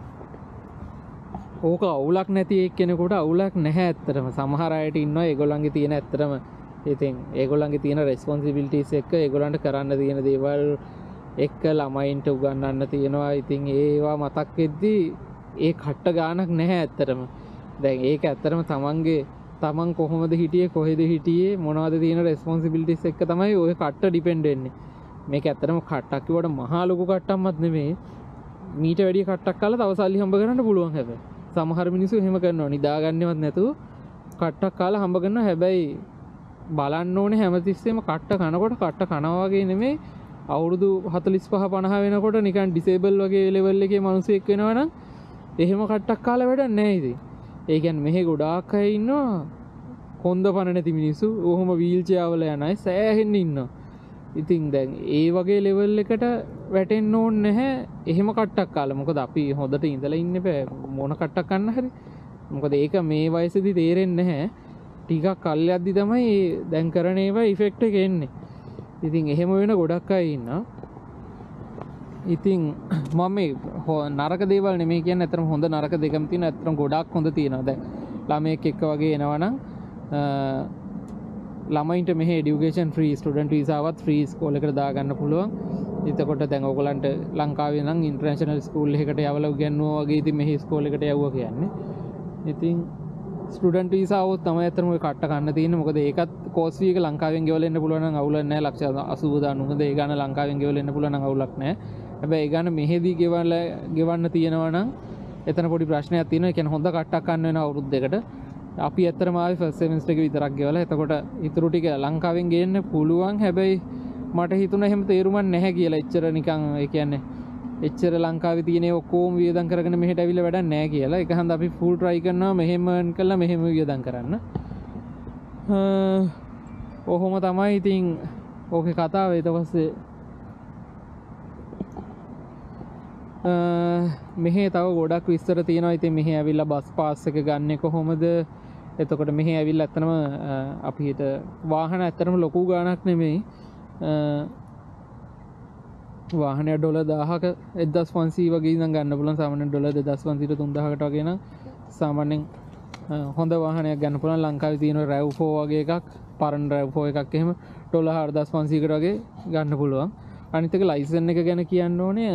ඕක අවුලක් නැති එක්කෙනෙකුට අවුලක් නැහැ ඇත්තටම. සමහර අයට ඉන්නවා ඒගොල්ලන්ගේ තියෙන ඇත්තටම ඉතින් ඒගොල්ලන්ගේ තියෙන රෙස්පොන්සිබිලිටිස් එක්ක ඒගොල්ලන්ට කරන්න තියෙන දේවල් එක්ක ළමයින්ට උගන්වන්න තියෙනවා. ඉතින් ඒවා මතක් වෙද්දී ඒ කට්ට ගානක් නැහැ ඇත්තටම. දැන් ඒක ඇත්තටම තමන්ගේ තමන් කොහොමද හිටියේ කොහෙද හිටියේ මොනවද තියෙන රෙස්පොන්සිබිලිටිස් එක්ක තමයි ඔය කට්ට ඩිපෙන්ඩ් වෙන්නේ. මේක ඇත්තටම කට්ටක් කිව්වට මහා ලොකු කට්ටක්වත් නෙමෙයි. මීට වැඩිය කට්ටක් කාලා තව සල්ලි හම්බ කරන්න පුළුවන් හැබැයි. සමහර මිනිස්සු එහෙම කරනවා නිදාගන්නවත් නැතුව කට්ටක් කාලා හම්බ කරනවා. හැබැයි බලන්න ඕනේ හැමතිස්සෙම කට්ට කනකොට කට්ට කනවා වගේ නෙමෙයි. අවුරුදු හතළිස් පහ පනහ වෙනකොට නිකන් ඩිසේබල් වගේ ලෙවල් එකේ මිනිස්සෙක් වෙනවා නම් එහෙම කට්ටක් කාලා වැඩක් නැහැ ඉතින්. ඒ කියන්නේ මෙහෙ ගොඩාක් අය ඉන්නවා කොන්ද පන නැති මිනිස්සු. ඔහොම වීල් චෙයාර් වල යන අය සෑහෙන්න ඉන්නවා. ඉතින් දැන් ඒ වගේ ලෙවල් එකට වැටෙන්න ඕනේ නැහැ එහෙම කට්ටක් කාලා. මොකද අපි හොඳට ඉඳලා ඉන්න බෑ මොන කට්ටක් කන්න හරි. මොකද ඒක මේ වයසේදී තේරෙන්නේ නැහැ. ටිකක් කල් යද්දි තමයි දැන් කරන ඒවා ඉෆෙක්ට් එක එන්නේ. ඉතින් එහෙම වෙන ගොඩක් අය ඉන්නවා. ඉතින් මම මේ නරක දේවල් නෙමෙයි කියන්නේ අතරම හොඳ නරක දෙකම තියෙන අතරම ගොඩාක් හොඳ තියෙනවා දැන් ළමයෙක් එක්ක වගේ එනවනම් ළමයින්ට මෙහි එඩියුකේෂන් ෆ්‍රී ස්ටුඩන්ට් වීසාවත් ෆ්‍රී ස්කෝල් එකට දාගන්න පුළුවන් එතකොට දැන් ඔයගලන්ට ලංකාවේ නම් ඉන්ටර්නැෂනල් ස්කූල් එකකට යවලා උගන්වනවා වගේ ඉතින් මෙහි ස්කෝල් එකට යවුවා කියන්නේ ඉතින් ස්ටුඩන්ට් වීසාවොත් තමයි අතරම ඔය කට්ට ගන්න තියෙන්නේ මොකද ඒකත් කෝස් ෆී එක ලංකාවෙන් ගෙවලා එන්න පුළුවන් නම් අවුලක් නැහැ ලක්ෂ අසූ දාන මොකද ඒ ගාන ලංකාවෙන් ගෙවලා එන්න පුළුවන් නම් අවුලක් නැහැ හැබැයි ඒ ගාන මෙහෙදී ගෙවලා ගෙවන්න තියෙනවා නම් එතන පොඩි ප්‍රශ්නයක් තියෙනවා ඒ කියන්නේ හොඳ කට්ටක් ගන්න වෙන අවුරුදු දෙකට අපි ඇත්තටම ආවේ ෆස්ට් සෙමිස්ටර් එක විතරක් ගෙවලා එතකොට ඊටු ටික ලංකාවෙන් ගේන්න පුළුවන් හැබැයි මට හිතුණා එහෙම තේරුමක් නැහැ කියලා එච්චර නිකන් ඒ කියන්නේ එච්චර ලංකාවේ තියෙන ඔක්කොම වියදම් කරගෙන මෙහෙට ඇවිල්ලා වැඩක් නැහැ කියලා ඒක හන්ද අපි ෆුල් try කරනවා මෙහෙම earn කරලා මෙහෙම වියදම් කරන්න ඔහොම තමයි ඉතින් ඕකේ කතාව ඊට පස්සේ මෙහෙ තව ගොඩක් විස්තර තියෙනවා ඉතින් මෙහෙ ඇවිල්ලා බස් පාස් එක ගන්න කොහොමද එතකොට මෙහෙ ඇවිල්ලා ඇත්තනම අපිට වාහන ඇත්තටම ලොකු ගාණක් නෙමෙයි වාහනය ඩොලර් දහයක එක්දහස් පන්සීය වගේ ඉඳන් ගන්න පුළුවන් සාමාන්‍යයෙන් ඩොලර් දෙදහස් පන්සීයට තුන්දහකට වගේ නම් සාමාන්‍යයෙන් හොඳ වාහනයක් ගන්න පුළුවන් ලංකාවේ තියෙන රැව් ෆෝ වගේ එකක් පරණ රැව් ෆෝ එකක් එහෙම ඩොලර් හාරදාස් පන්සීයකට වගේ ගන්න පුළුවන් අනිත් එක ලයිසන් එක ගැන කියන්න ඕනේ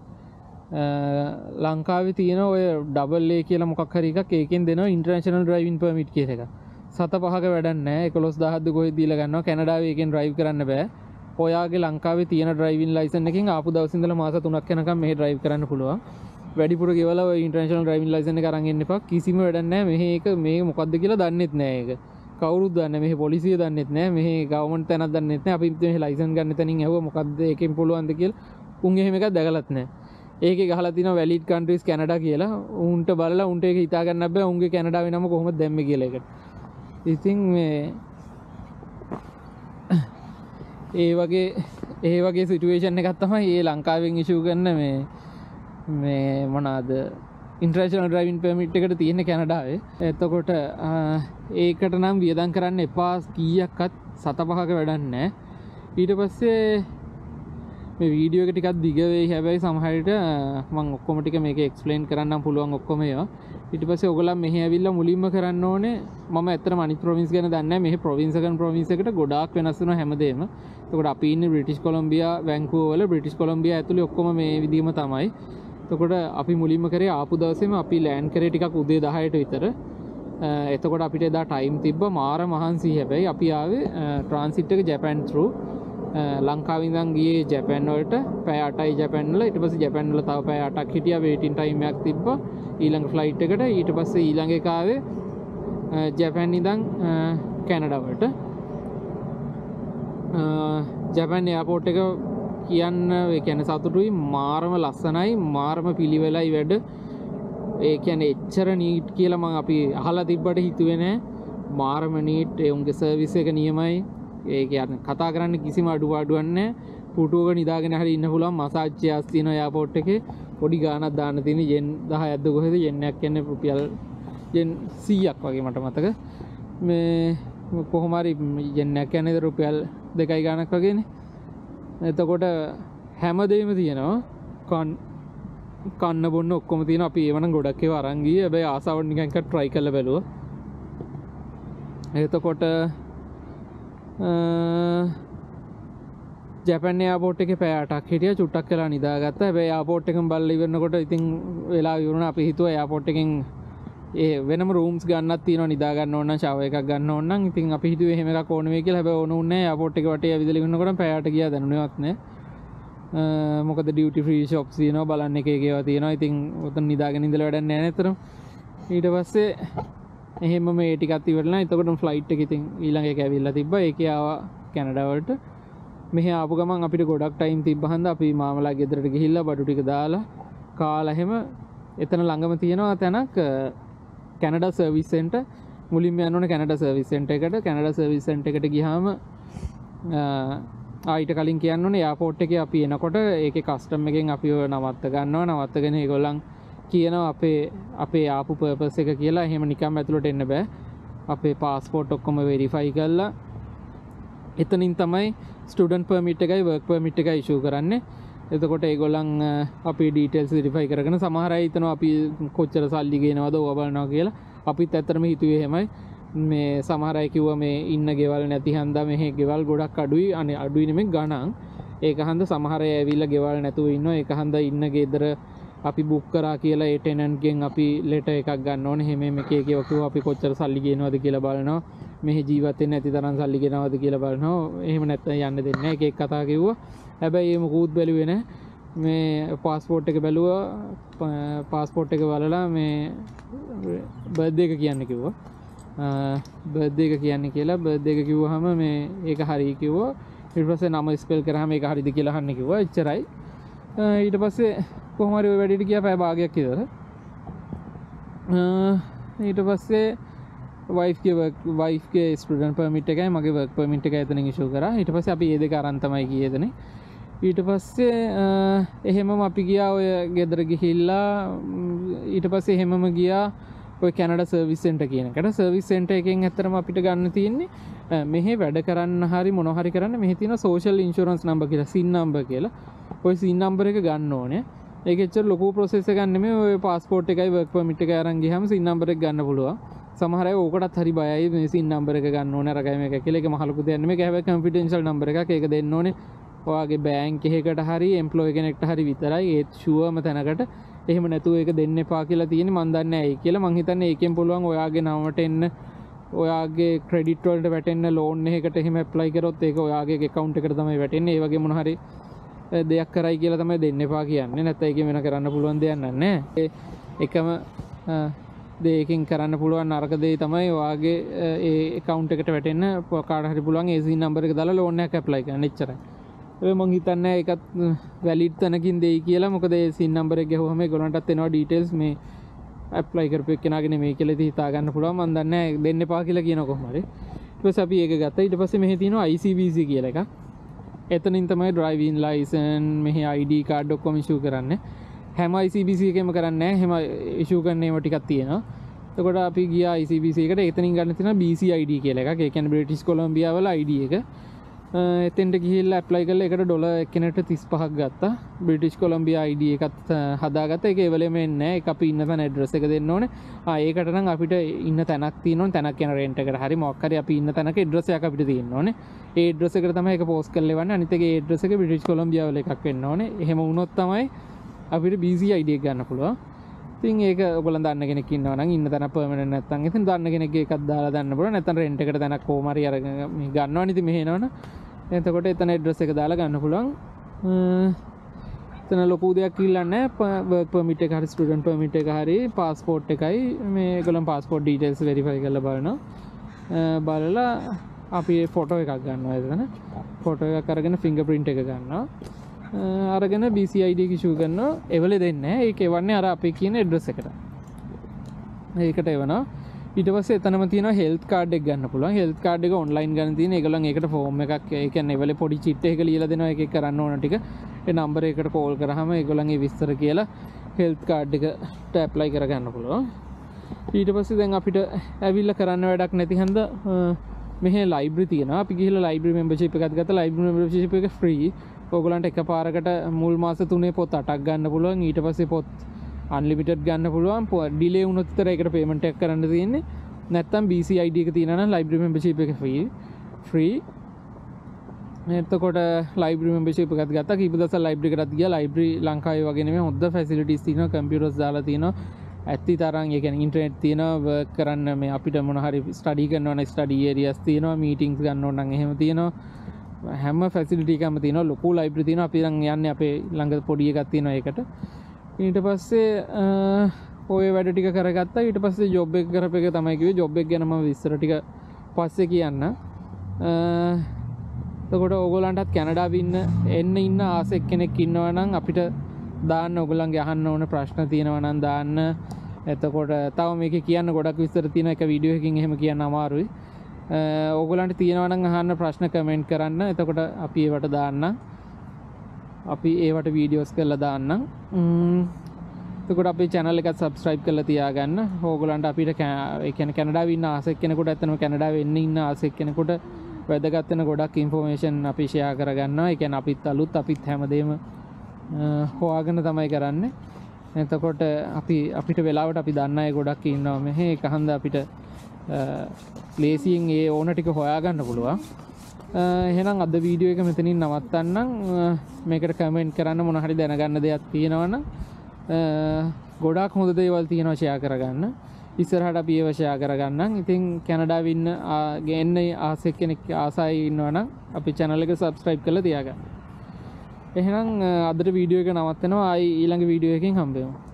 ලංකාවේ තියෙන ඔය ඩබල් ඒ කියලා මොකක් හරි එකක් ඒකෙන් දෙනවා ඉන්ටර්නැෂනල් ඩ්‍රයිවිං පර්මිට් කියලා එකක් සත පහක වැඩක් නැහැ එකොළොස් දහයක්ද කොහෙද දීලා ගන්නවා කැනඩාවේ ඒකෙන් ඩ්‍රයිව් කරන්න බෑ ඔයාගේ ලංකාවේ තියෙන ඩ්‍රයිවිං ලයිසන් එකෙන් ආපු දවස් ඉඳලා මාස තුනක් යනකම් මෙහෙ ඩ්‍රයිව් කරන්න පුළුවන් වැඩිපුර ගෙවලා ඔය ඉන්ටර්නැෂනල් ඩ්‍රයිවිං ලයිසන් එක අරන් එන්න එපා කිසිම වැඩක් නැහැ මෙහෙ ඒක මේ මොකද්ද කියලා දන්නෙත් නැහැ ඒක කවුරුත් දන්නේ නැහැ මෙහෙ පොලිසිය දන්නෙත් නැහැ මෙහෙ ගවර්න්මන්ට් තැනක් දන්නෙත් නැහැ අපි මෙහෙ ලයිසන් ගන්න තැනින් ඇහුවා මොකද්ද ඒකෙන් පුළුවන්ද කියලා උන් එහෙම එකක් දැකලත් නැහැ ඒකේ ගහලා තියෙනවා වැලිඩ් කන්ට්‍රීස් කැනඩා කියලා උන්ට බලලා උන්ට ඒක හිතා ගන්න බෑ උන්ගේ කැනඩාවේ නම කොහොමද දැම්මේ කියලා එකට ඉතින් මේ ඒ වගේ ඒ වගේ සිටුවේෂන් එකක් තමයි මේ ලංකාවෙන් ඉෂුව කරන මේ මේ මොනවාද ඉන්ටර්නැෂනල් ඩ්‍රයිවිං පර්මිට් එකට තියෙන කැනඩාවේ එතකොට ඒකට නම් වියදම් කරන්න එපා කීයක්වත් සත පහක වැඩක් නැහැ ඊට පස්සේ මේ වීඩියෝ එක ටිකක් දිග වෙයි හැබැයි සමහර විට මම ඔක්කොම ටික මේක එක්ස්ප්ලেইন කරන්නම් පුළුවන් ඔක්කොම ඒවා ඊට පස්සේ ඔයගොල්ලන් මෙහි ඇවිල්ලා මුලින්ම කරන්න ඕනේ මම ඇත්තටම අනිත් ප්‍රොවින්ස් ගැන දන්නේ නැහැ මෙහි ප්‍රොවින්ස් එකෙන් ප්‍රොවින්ස් එකට ගොඩාක් වෙනස් වෙනවා හැමදේම එතකොට අපි ඉන්නේ බ්‍රිටිෂ් කොලොම්බියා වැන්කූවර් වල බ්‍රිටිෂ් කොලොම්බියා ඇතුලේ ඔක්කොම මේ විදිහම තමයි එතකොට අපි මුලින්ම කරේ ආපු දවසේම අපි ලෑන්ඩ් කරේ ටිකක් උදේ දහයට විතර එතකොට අපිට එදා ටයිම් තිබ්බා මාර මහන්සි හැබැයි අපි ආවේ ට්‍රාන්සිට් එක ජපාන් through ලංකාවේ ඉඳන් ගියේ ජපාන් වලට පැය අටයි ජපාන් වල ඊට පස්සේ ජපාන් වල තව පැය අටක් හිටියා වේටින් ටයිම් එකක් තිබ්බා ඊළඟ ෆ්ලයිට් එකට ඊට පස්සේ ඊළඟ එක ආවේ ජපාන් ඉඳන් කැනඩා වලට ජපාන් එයාපෝට් එක කියන්න ඒ කියන්නේ සතුටුයි මාරම ලස්සනයි මාරම පිළිවෙලයි වැඩ ඒ කියන්නේ එච්චර නීට් කියලා මම අපි අහලා තිබ්බට හිතුවේ නෑ මාරම නීට් ඒ උන්ගේ සර්විස් එක නියමයි ඒ කියන්නේ කතා කරන්න කිසිම අඩුපාඩුවක් නැහැ පුටුවක නිදාගෙන හරි ඉන්න පුළුවන් මසාජ් චෙයර්ස් තියෙනවා එයාපෝට් එකේ පොඩි ගාණක් දාන්න තියෙන යෙන් දහයක්ද කොහෙද යෙන්නක් කියන්නේ රුපියල් යෙන් සීයක් වගේ මට මතක මේ කොහොම හරි යෙන්නක් කියන්නේ රුපියල් දෙකයි ගාණක් වගේනේ එතකොට හැමදේම තියෙනවා කන් කන්න බොන්න ඔක්කොම තියෙනවා අපි ඒවනම් ගොඩක් ඒවා අරන් ගියේ හැබැයි ආසාවට නිකන් එකක් try කරලා බැලුවා එතකොට ජපාන් එයාපෝට් එකේ පැය අටක් හිටියා චුට්ටක් වෙලා නිදාගත්තා හැබැයි එයාපෝට් එකෙන් බලලා ඉවරනකොට ඉතින් වෙලා ඉවරුණා අපි හිතුවා එයාපෝට් එකෙන් ඒ වෙනම රූම්ස් ගන්නත් තියෙනවා නිදා ගන්න ඕන නම් ෂවර් එකක් ගන්න ඕන නම් ඉතින් අපි හිතුවේ එහෙම එකක් ඕන වෙයි කියලා හැබැයි ඕන උන්නේ එයාපෝට් එක වටේ ඇවිදලා ඉන්නකොට පැය අට ගියා දැනුනේවත් නෑ මොකද ඩියුටි ෆ්‍රී ෂොප්ස් තියෙනවා බලන්න එක එක ඒවා තියෙනවා ඉතින් උතන නිදාගෙන ඉඳලා වැඩක් නෑ නේතරම් ඊට පස්සේ එහෙම මේ ටිකක් ඉවරලා එතකොට ෆ්ලයිට් එක ඉතින් ඊළඟ එක ඇවිල්ලා තිබ්බා ඒකේ ආවා කැනඩා වලට මෙහි ආපු ගමන් අපිට ගොඩක් ටයිම් තිබ්බා හන්ද අපි මාමලා ගෙදරට ගිහිල්ලා බඩු ටික දාලා කාලා එහෙම එතන ළඟම තියෙනවා තැනක් කැනඩා සර්විස් සෙන්ටර් මුලින්ම යන්න ඕනේ කැනඩා සර්විස් සෙන්ටර් එකට කැනඩා සර්විස් සෙන්ටර් එකට ගියාම ආයිට කලින් කියන්න ඕනේ එයාපෝට් එකේ අපි එනකොට ඒකේ කස්ටම් එකෙන් අපිව නවත්ත ගන්නවා නවත්තගෙන ඒගොල්ලන් කියනවා අපේ අපේ ආපු පර්පස් එක කියලා එහෙම නිකම් ඇතුළට එන්න බෑ අපේ පාස්පෝර්ට් ඔක්කොම වෙරිෆයි කරලා එතනින් තමයි ස්ටුඩන්ට් පර්මිට් එකයි වර්ක් පර්මිට් එකයි ඉෂුව කරන්නේ එතකොට ඒගොල්ලන් අපේ ඩීටේල්ස් වෙරිෆයි කරගෙන සමහර අය හිතනවා අපි කොච්චර සල්ලි ගේනවද ඕවා බලනවා කියලා. අපිත් ඇත්තටම හිතුවේ එහෙමයි. මේ සමහර අය කිව්වා මේ ඉන්න ගෙවල් නැති හන්දා මෙහි ගෙවල් ගොඩක් අඩුයි. අනේ අඩුයි නෙමෙයි ගණන්. ඒක හන්ද සමහර අය ඇවිල්ලා ගෙවල් නැතුව ඉන්නවා. ඒක හන්ද ඉන්න ගෙදර අපි බුක් කරා කියලා ඒ ටෙනන්ට් ගෙන් අපි ලෙටර් එකක් ගන්න ඕනේ. හැම මේක එක එක කිව්වා අපි කොච්චර සල්ලි ගේනවද කියලා බලනවා. මෙහි ජීවත් වෙන්න ඇති තරම් සල්ලි ගෙනවද කියලා බලනවා. එහෙම නැත්නම් යන්න දෙන්නේ නැහැ. එක එක කතා කිව්වා. හැබැයි ඒ මොකුත් බැලුවේ නැහැ. මේ පාස්පෝර්ට් එක බැලුවා. පාස්පෝර්ට් එක බලලා මේ බර්ත්ඩේ එක කියන්න කිව්වා. බර්ත්ඩේ එක කියන්නේ කියලා බර්ත්ඩේ එක කිව්වහම මේ ඒක හරියි කිව්වා. ඊට පස්සේ නම ස්පෙල් කරාම ඒක හරියද කියලා අහන්න කිව්වා. එච්චරයි. ඊට පස්සේ කොහොම හරි ඔය වැඩේට ගියා පැය භාගයක් විතර. ඊට පස්සේ වයිෆ්ගේ වයිෆ්ගේ ස්ටුඩන්ට් පර්මිට් එකයි මගේ වර්ක් පර්මිට් එකයි එතනින් ඉෂුව කරා. ඊට පස්සේ අපි ඒ දෙක අරන් තමයි ගියේ එතන. ඊට පස්සේ එහෙමම අපි ගියා ඔය ගෙදර ගිහිල්ලා ඊට පස්සේ එහෙමම ගියා ඔය කැනඩා සර්විස් සෙන්ටර් කියන එකට. සර්විස් සෙන්ටර් එකෙන් ඇත්තටම අපිට ගන්න තියෙන්නේ මෙහි වැඩ කරන්න හරි මොනවා හරි කරන්න මෙහි තියෙන සෝෂල් ඉන්ෂුරන්ස් නම්බර් කියලා සින් නම්බර් කියලා. ඔය සින් නම්බර් එක ගන්න ඕනේ. ඒක එච්චර ලොකු ප්‍රොසෙස් එකක් නෙමෙයි. ඔය පාස්පෝර්ට් එකයි වර්ක් පර්මිට් එකයි අරන් ගියාම සින් නම්බර් එක ගන්න පුළුවන්. සමහර අය ඕකටත් හරි බයයි මේ සින් නම්බර් එක ගන්න ඕනේ අරගයි මේක කියලා. ඒක මහ ලොකු දෙයක් නෙමෙයි. ඒක හැබැයි කන්ෆිඩෙන්ෂල් නම්බර් එකක්. ඒක දෙන්න ඕනේ ඔයාගේ බෑන්ක් එකකට හරි එම්ප්ලොයි කෙනෙක්ට හරි විතරයි. ඒත් ෂුවර්ම තැනකට. එහෙම නැතුව ඒක දෙන්න එපා කියලා තියෙන්නේ. මන් දන්නේ නැහැ ඇයි කියලා. මං හිතන්නේ ඒකෙන් පුළුවන් ඔයාගේ නමට එන්න ඔයාගේ ක්‍රෙඩිට් වලට වැටෙන්න ලෝන් එකකට එහෙම ඇප්ලයි කරොත් ඒක ඔයාගේ account එකට තමයි වැටෙන්නේ. ඒ වගේ මොන හරි දෙයක් කරයි කියලා තමයි දෙන්න එපා කියන්නේ. නැත්නම් ඒකෙන් වෙන කරන්න පුළුවන් දෙයක් නැහැ. එකම දෙයකින් කරන්න පුළුවන් නරක දෙය තමයි ඔයාගේ ඒ account එකට වැටෙන්න කාට හරි පුළුවන් ඒ සින් නම්බර් එක දාලා ලෝන් එකක් ඇප්ලයි කරන්න. එච්චරයි. ඒ මං හිතන්නේ ඒකත් වැලිඩ් තැනකින් දෙයි කියලා. මොකද ඒ සින් නම්බර් එක ගහුවම ඒගොල්ලන්ටත් එනවා ඩීටේල්ස් මේ ඇප්ලයි කරපු එක්කෙනාගේ නෙමෙයි කියලා ඉතින් හිතා ගන්න පුළුවන්. මන් දන්නේ නැහැ දෙන්න එපා කියලා කියන කොහොම හරි. ඊට පස්සේ අපි ඒක ගත්තා. ඊට පස්සේ මෙහි තියෙනවා I C B C කියලා එකක්. එතනින් තමයි ඩ්‍රයිවිං ලයිසන් මෙහි I D කාඩ් ඔක්කොම ඉෂුව කරන්නේ. හැම I C B C එකෙම කරන්නේ නැහැ. හැම ඉෂුව කරන ඒවා ටිකක් තියෙනවා. එතකොට අපි ගියා I C B C එකට. එතනින් ගන්න තියෙනවා B C I D කියලා එකක්. ඒ කියන්නේ බ්‍රිටිෂ් කොලම්බියා වල I D එක. එතෙන්ට ගිහිල්ලා ඇප්ලයි කරලා ඒකට ඩොලර් එක්කෙනෙක්ට තිස් පහක් ගත්තා. බ්‍රිටිෂ් කොලම්බියා I D එකත් හදාගත්තා. ඒක ඒ වෙලෙම එන්නේ නැහැ. ඒක අපි ඉන්න තැන ඇඩ්‍රස් එක දෙන්න ඕනේ. ආ ඒකට නම් අපිට ඉන්න තැනක් තියෙනවනේ. තැනක් කියන රෙන්ට් එකට හරි මොකක් හරි අපි ඉන්න තැනක ඇඩ්‍රස් එකක් අපිට තියෙන්න ඕනේ. ඒ ඇඩ්‍රස් එකට තමයි ඒක පෝස්ට් කරලා එවන්නේ. අනිත් එක ඒ ඇඩ්‍රස් එක බ්‍රිටිෂ් කොලම්බියා වල එකක් වෙන්න ඕනේ. එහෙම වුණොත් තමයි අපිට B C I D එක ගන්න පුළුවන්. ඉතින් ඒක ඔයගොල්ලන් දන්න කෙනෙක් ඉන්නවා නම් ඉන්න තැන පර්මනන්ට් නැත්නම් ඉතින් දන්න කෙනෙක්ගේ එකක් දාලා දාන්න පුළුවන්. නැත්නම් රෙන්ට් එකට තැනක් කොහොම හරි අරගෙන ගන්නවනේ. ඉතින් මෙහෙ එනවනේ. එතකොට එතන ඇඩ්‍රස් එක දාලා ගන්න පුළුවන්. එතන ලොකු දෙයක් කිල්ලන්නේ නැහැ. වර්ක් පර්මිට් එක හරි ස්ටුඩන්ට් පර්මිට් එක හරි පාස්පෝර්ට් එකයි මේ ඒගොල්ලන් පාස්පෝර්ට් ඩීටේල්ස් වෙරිෆයි කරලා බලනවා. බලලා අපි ෆොටෝ එකක් ගන්නවා එතන. ෆොටෝ එකක් අරගෙන ෆින්ගර් ප්‍රින්ට් එක ගන්නවා. අරගෙන B C I D එක ඉෂුව කරනවා. එවලේ දෙන්නේ නැහැ. ඒක එවන්නේ අර අපි කියන ඇඩ්‍රස් එකට. ඒකට එවනවා. ඊට පස්සේ එතනම තියෙනවා හෙල්ත් කාඩ් එක ගන්න පුළුවන්. හෙල්ත් කාඩ් එක ඔන්ලයින් ගන්න තියෙන. ඒගොල්ලන් ඒකට ෆෝම් එකක් ඒ කියන්නේ එවලේ පොඩි චිට් එකක ලියලා දෙනවා. ඒක කරන්න ඕන ටික. ඒ නම්බර් එකකට කෝල් කරාම ඒගොල්ලන් ඒ විස්තර කියලා හෙල්ත් කාඩ් එකට ඇප්ලයි කරගන්න පුළුවන්. ඊට පස්සේ දැන් අපිට ඇවිල්ලා කරන්න වැඩක් නැති හන්ද මෙහේ ලයිබ්‍රරි තියෙනවා. අපි ගිහිල්ලා ලයිබ්‍රරි මෙම්බර්ෂිප් එකක් ගත්තා. ලයිබ්‍රරි මෙම්බර්ෂිප් එක ෆ්‍රී. ඕගොල්ලන්ට එකපාරකට මුල් මාස තුනේ පොත් අටක් ගන්න පුළුවන්. ඊට පස්සේ පොත් අන්ලිමිටඩ් ගන්න පුළුවන්. ඩිලේ වුණොත් විතර ඒකට පේමන්ට් එකක් කරන්න තියෙන්නේ. නැත්තම් B C I D එක තියෙනවා නම් ලයිබ්‍රරි මෙම්බර්ෂිප් එක ෆ්‍රී. ෆ්‍රී. එතකොට ලයිබ්‍රරි මෙම්බර්ෂිප් එකක් ගත්තා. කීප දවසක් ලයිබ්‍රරි එකකට ගියා. ලයිබ්‍රරි ලංකාවේ වගේ නෙමෙයි. හොඳ ෆැසිලිටිස් තියෙනවා. කම්පියුටර්ස් දාලා තියෙනවා. ඇත්ති තරම් ඒ කියන්නේ ඉන්ටර්නෙට් තියෙනවා. වර්ක් කරන්න මේ අපිට මොන හරි ස්ටඩි කරනවා නම් ස්ටඩි ඒරියාස් තියෙනවා. මීටින්ග්ස් ගන්න ඕන නම් එහෙම තියෙනවා. හැම ෆැසිලිටි එකක්ම තියෙනවා. ලොකු ලයිබ්‍රරි තියෙනවා. අපි දැන් යන්නේ අපේ ළඟ පොඩි එකක් තියෙනවා ඒකට. ඊට පස්සේ ඔය වැඩ ටික කරගත්තා. ඊට පස්සේ ජොබ් එක කරපු එක තමයි කිව්වේ. ජොබ් එක ගැන මම විස්තර ටික පස්සේ කියන්න. එතකොට ඕගොල්ලන්ටත් කැනඩාවේ ඉන්න එන්න ඉන්න ආසෙක් කෙනෙක් ඉන්නවා නම් අපිට දාන්න. ඕගොල්ලන්ගේ අහන්න ඕන ප්‍රශ්න තියෙනවා නම් දාන්න. එතකොට තව මේකේ කියන්න ගොඩක් විස්තර තියෙනවා. එක වීඩියෝ එකකින් එහෙම කියන්න අමාරුයි. ඕගොල්ලන්ට තියෙනවා නම් අහන්න ප්‍රශ්න කමෙන්ට් කරන්න. එතකොට අපි ඒවට දාන්න. අපි ඒවට වීඩියෝස් කරලා දාන්නම්. එතකොට අපේ channel එකත් subscribe කරලා තියාගන්න. ඕගොල්ලන්ට අපිට ඒ කියන්නේ කැනඩාවේ ඉන්න ආසෙක් කෙනෙකුට ඇත්තටම කැනඩාවේ එන්න ඉන්න ආසෙක් කෙනෙකුට වැදගත් වෙන ගොඩක් information අපි share කරගන්නවා. ඒ කියන්නේ අපිත් අලුත් අපිත් හැමදේම හොයාගෙන තමයි කරන්නේ. එතකොට අපි අපිට වෙලාවට අපි දන්න අය ගොඩක් ඉන්නවා මෙහෙ. ඒක හන්ද අපිට ලේසියෙන් ඒ ඕන ටික හොයාගන්න පුළුවන්. එහෙනම් අද වීඩියෝ එක මෙතනින් නවත්තන්නම්. මේකට කමෙන්ට් කරන්න මොන හරි දැනගන්න දෙයක් තියෙනවනම් ගොඩාක් හොඳ දේවල් තියෙනවා ෂෙයා කරගන්න. ඉස්සරහට අපි ඒව ෂෙයා කරගන්නම්. ඉතින් කැනඩාවේ ඉන්න ගේන්න ආසෙක් කෙනෙක් ආසයි ඉන්නවනම් අපි channel එක subscribe කරලා තියාගන්න. එහෙනම් අදට වීඩියෝ එක නවත්තනවා. ආයි ඊළඟ වීඩියෝ එකකින් හම්බෙමු.